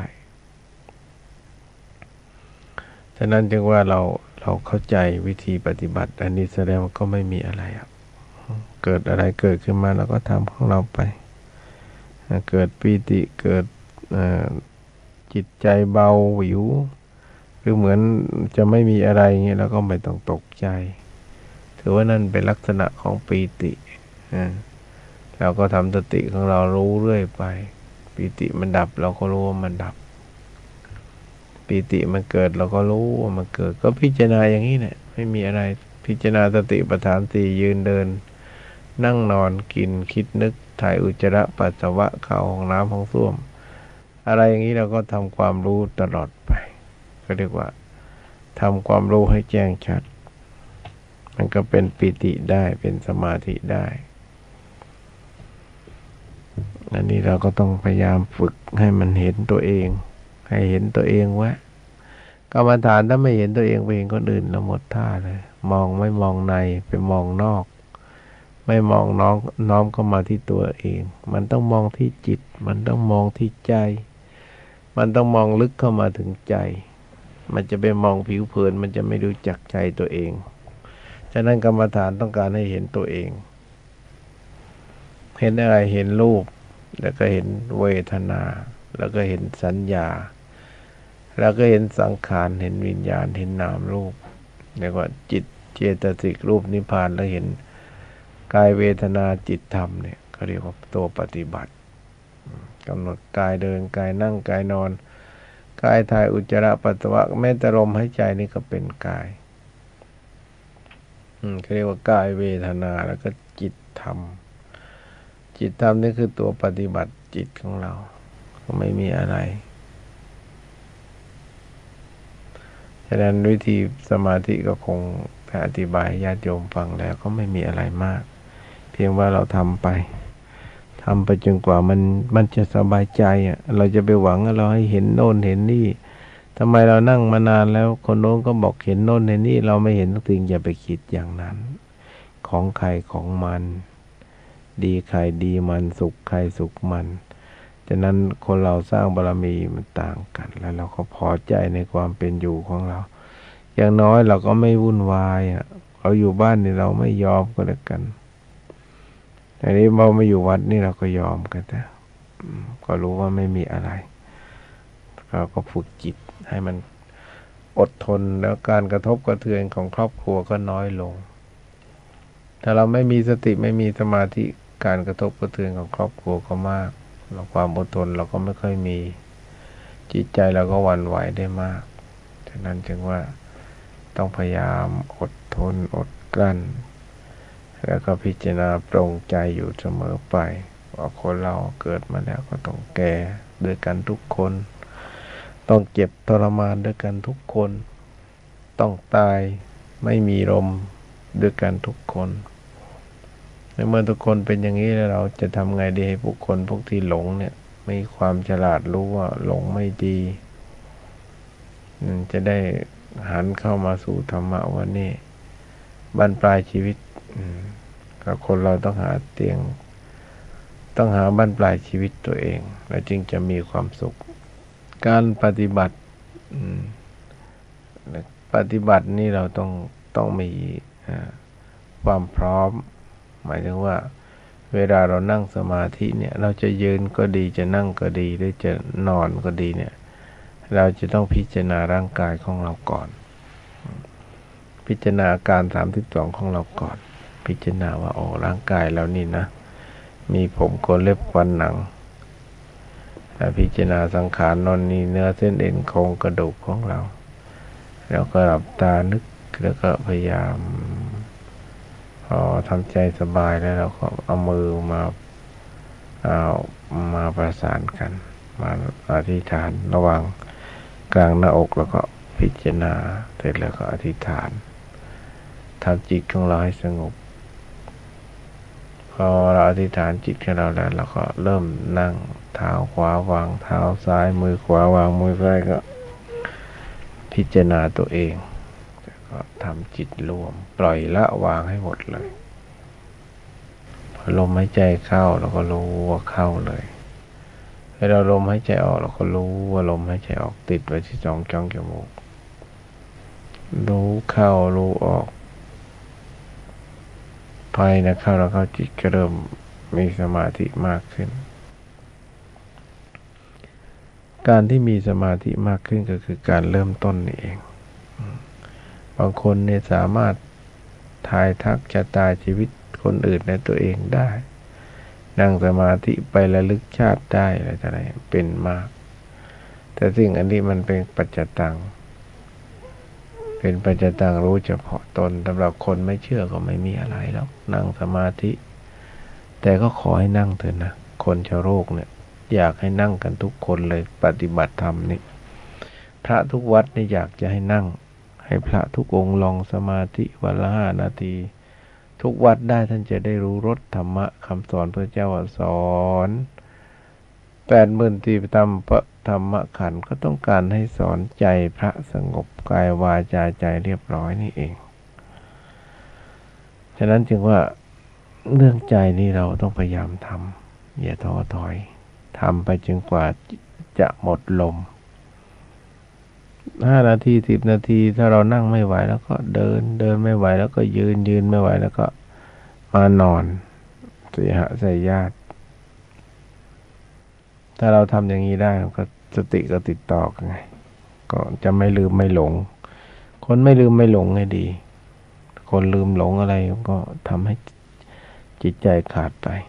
ฉะนั้นจึงว่าเราเราเข้าใจวิธีปฏิบัติอันนี้แสดงว่าก็ไม่มีอะไรครับเกิดอะไรเกิดขึ้นมาเราก็ทำของเราไปเกิดปีติเกิดจิตใจเบาหวิวหรือเหมือนจะไม่มีอะไรเงี้ยเราก็ไม่ต้องตกใจถือว่านั่นเป็นลักษณะของปีติเราก็ทำสติของเรารู้เรื่อยไปปีติมันดับเราก็รู้ว่ามันดับปีติมันเกิดเราก็รู้ว่ามันเกิดก็พิจารณาอย่างนี้เนี่ยไม่มีอะไรพิจารณาสติปัฏฐานสี่ยืนเดินนั่งนอนกินคิดนึกถ่ายอุจจาระปัสสาวะเข้าห้องน้ำห้องส้วมอะไรอย่างนี้เราก็ทำความรู้ตลอดไปก็เรียกว่าทำความรู้ให้แจ้งชัดมันก็เป็นปีติได้เป็นสมาธิได้อันนี้เราก็ต้องพยายามฝึกให้มันเห็นตัวเองให้เห็นตัวเองไว้กรรมฐานถ้าไม่เห็นตัวเองไปเห็นคนอื่นเราหมดท่าเลยมองไม่มองในไปมองนอกไม่มองน้องน้อมเข้ามาที่ตัวเองมันต้องมองที่จิตมันต้องมองที่ใจมันต้องมองลึกเข้ามาถึงใจมันจะไปมองผิวเผินมันจะไม่รู้จักใจตัวเองฉะนั้นกรรมฐานต้องการให้เห็นตัวเองเห็นอะไรเห็นรูปแล้วก็เห็นเวทนาแล้วก็เห็นสัญญาแล้วก็เห็นสังขารเห็นวิญญาณเห็นนามรูปเรียกว่าจิตเจตสิกรูปนิพพานแล้วเห็นกายเวทนาจิตธรรมเนี่ยเขาเรียกว่าตัวปฏิบัติกำหนดกายเดินกายนั่งกายนอนกายถ่ายอุจจาระปัสสาวะแม้แต่ลมหายใจนี่ก็เป็นกายอืมเขาเรียกว่ากายเวทนาแล้วก็จิตธรรมจิตธรรมนี่คือตัวปฏิบัติจิตของเราก็ไม่มีอะไรฉะนั้นวิธีสมาธิก็คงอธิบายญาติโยมฟังแล้วก็ไม่มีอะไรมากเพียงว่าเราทำไปทำไปจนกว่ามันมันจะสบายใจอ่ะเราจะไปหวังว่าเราให้เห็นโน่นเห็นนี่ทำไมเรานั่งมานานแล้วคนโน้นก็บอกเห็นโน่นเห็นนี่เราไม่เห็นสักทีอย่าไปคิดอย่างนั้นของใครของมันดีใครดีมันสุขใครสุขมันฉะนั้นคนเราสร้างบารมีมันต่างกันแล้วเราก็พอใจในความเป็นอยู่ของเราอย่างน้อยเราก็ไม่วุ่นวายอ่ะเราอยู่บ้านนี่เราไม่ยอมก็แล้วกันอันนี้เราไม่อยู่วัดนี่เราก็ยอมกันแต่ก็รู้ว่าไม่มีอะไรเราก็ฝึกจิตให้มันอดทนแล้วการกระทบกระเทือนของครอบครัวก็น้อยลงถ้าเราไม่มีสติไม่มีสมาธิการกระทบกระเทือนของครอบครัวก็มากเราความอดทนเราก็ไม่ค่อยมีจิตใจเราก็หวั่นไหวได้มากฉะนั้นจึงว่าต้องพยายามอดทนอดกลั้นแล้วก็พิจารณาปรงใจอยู่เสมอไปว่าคนเราเกิดมาแล้วก็ต้องแก่ด้วยกันทุกคนต้องเจ็บทรมานด้วยกันทุกคนต้องตายไม่มีลมด้วยกันทุกคนในเมื่อทุกคนเป็นอย่างนี้แล้วเราจะทำไงดีให้บุคคลพวกที่หลงเนี่ยมีความฉลาดรู้ว่าหลงไม่ดีจะได้หันเข้ามาสู่ธรรมะวันนี้บั้นปลายชีวิตก็คนเราต้องหาเตียงต้องหาบั้นปลายชีวิตตัวเองแล้วจึงจะมีความสุขการปฏิบัติปฏิบัตินี่เราต้องต้องมีความพร้อมหมายถึงว่าเวลาเรานั่งสมาธิเนี่ยเราจะยืนก็ดีจะนั่งก็ดีหรือจะนอนก็ดีเนี่ยเราจะต้องพิจารณาร่างกายของเราก่อนพิจารณาอาการสามสิบสองของเราก่อนพิจารณาว่าโอ้ร่างกายเรานี่นะมีผมขนเล็บฟันหนังพิจารณาสังขารนอนนี่เนื้อเส้นเอ็นโครงกระดูกของเราแล้วก็หลับตานึกแล้วก็พยายามพอทำใจสบายแล้วเราก็เอามือมาเอามาประสานกันมาอธิษฐานระหว่างกลางหน้าอกแล้วก็พิจารณาเสร็จแล้วก็อธิษฐานทำจิตของเราให้สงบพอเราอธิษฐานจิตของเราแล้วเราก็เริ่มนั่งเท้าขวาวางเท้าซ้ายมือขวาวางมือซ้ายก็พิจารณาตัวเองก็ทำจิตรวมปล่อยละวางให้หมดเลยพอลมหายใจเข้าเราก็รู้ว่าเข้าเลยให้เราลมหายใจออกเราก็รู้ว่าลมหายใจออกติดไว้ที่สองช่องจมูกรู้เข้ารู้ออกภายในเข้าแล้วเข้าจิตก็เริ่มมีสมาธิมากขึ้นการที่มีสมาธิมากขึ้นก็คือการเริ่มต้นนี่เองบางคนเนี่ยสามารถทายทักชะตาชีวิตคนอื่นในตัวเองได้นั่งสมาธิไประลึกชาติได้อะไรต่ออะไรเป็นมากแต่สิ่งอันนี้มันเป็นปัจจตังเป็นปัจจตังรู้เฉพาะตนสำหรับคนไม่เชื่อก็ไม่มีอะไรหรอกนั่งสมาธิแต่ก็ขอให้นั่งเถอะนะคนชาวโลกเนี่ยอยากให้นั่งกันทุกคนเลยปฏิบัติธรรมนี่พระทุกวัดเนี่ยอยากจะให้นั่งให้พระทุกองค์ลองสมาธิวันละห้านาทีทุกวัดได้ท่านจะได้รู้รสธรรมะคำสอนพระเจ้าสอนแปดหมื่นตีธรรมพระธรรมขันธ์ก็ต้องการให้สอนใจพระสงบกายวาจาใจเรียบร้อยนี่เองฉะนั้นจึงว่าเรื่องใจนี่เราต้องพยายามทำอย่าท้อถอยทำไปจนกว่าจะหมดลมห้านาทีสิบนาทีถ้าเรานั่งไม่ไหวแล้วก็เดินเดินไม่ไหวแล้วก็ยืนยืนไม่ไหวแล้วก็มานอนเสียหะใส่ญาติถ้าเราทำอย่างนี้ได้ก็สติก็ติดต่อกันไงก็จะไม่ลืมไม่หลงคนไม่ลืมไม่หลงไงดีคนลืมหลงอะไรก็ทำให้จิตใจขาดไป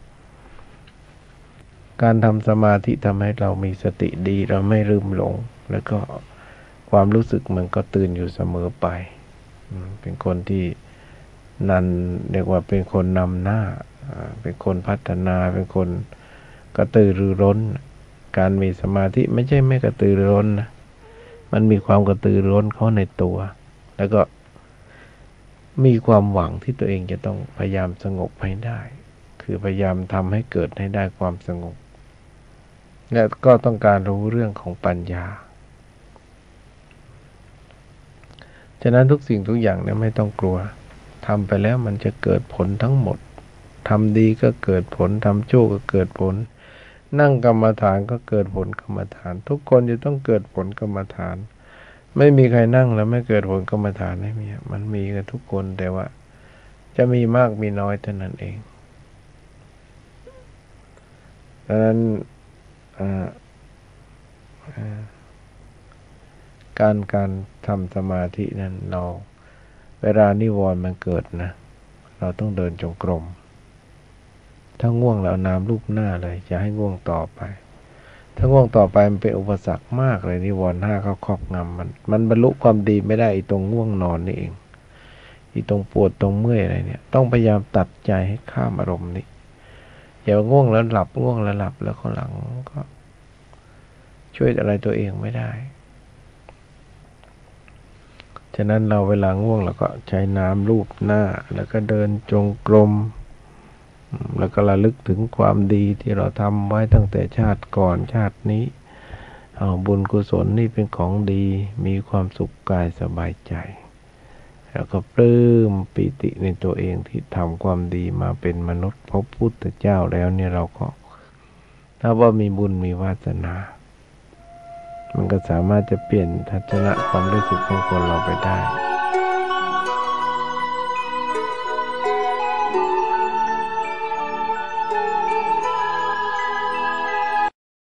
การทำสมาธิทำให้เรามีสติดีเราไม่ลืมหลงแล้วก็ความรู้สึกมันก็ตื่นอยู่เสมอไปเป็นคนที่นันเรียกว่าเป็นคนนำหน้าเป็นคนพัฒนาเป็นคนกระตือรือร้นการมีสมาธิไม่ใช่ไม่กระตือรือร้นนะมันมีความกระตือรือร้นเข้าในตัวแล้วก็มีความหวังที่ตัวเองจะต้องพยายามสงบให้ได้คือพยายามทำให้เกิดให้ได้ความสงบและก็ต้องการรู้เรื่องของปัญญาฉะนั้นทุกสิ่งทุกอย่างเนี่ยไม่ต้องกลัวทำไปแล้วมันจะเกิดผลทั้งหมดทำดีก็เกิดผลทำชั่วก็เกิดผลนั่งกรรมฐานก็เกิดผลกรรมฐานทุกคนจะต้องเกิดผลกรรมฐานไม่มีใครนั่งแล้วไม่เกิดผลกรรมฐานไม่มีมันมีกันทุกคนแต่ว่าจะมีมากมีน้อยเท่านั้นเองดังนั้นการการทำสมาธินั้นเราเวลานิวรณ์มันเกิดนะเราต้องเดินจงกรมถ้าง่วงแล้วน้ำลูบหน้าเลยจะให้ง่วงต่อไปถ้าง่วงต่อไปมันเป็นอุปสรรคมากเลยนิวรณ์ห้าเขาครอบงำมันมันบรรลุความดีไม่ได้อีตรงง่วงนอนนี่เองอีตรงปวดตรงเมื่อยอะไรเนี่ยต้องพยายามตัดใจให้ข้ามอารมณ์นี้อย่าง่วงแล้วหลับง่วงแล้วหลับแล้วก็หลังก็ช่วยอะไรตัวเองไม่ได้ฉะนั้นเราเวลาง่วงเราก็ใช้น้ำลูบหน้าแล้วก็เดินจงกรมแล้วก็ระลึกถึงความดีที่เราทำไว้ตั้งแต่ชาติก่อนชาตินี้เอาบุญกุศลนี่เป็นของดีมีความสุขกายสบายใจแล้วก็ปลื้มปิติในตัวเองที่ทำความดีมาเป็นมนุษย์พบพุทธเจ้าแล้วเนี่ยเราก็ถ้าว่ามีบุญมีวาสนามันก็สามารถจะเปลี่ยนทัศนะความรู้สึกของคนเราไปได้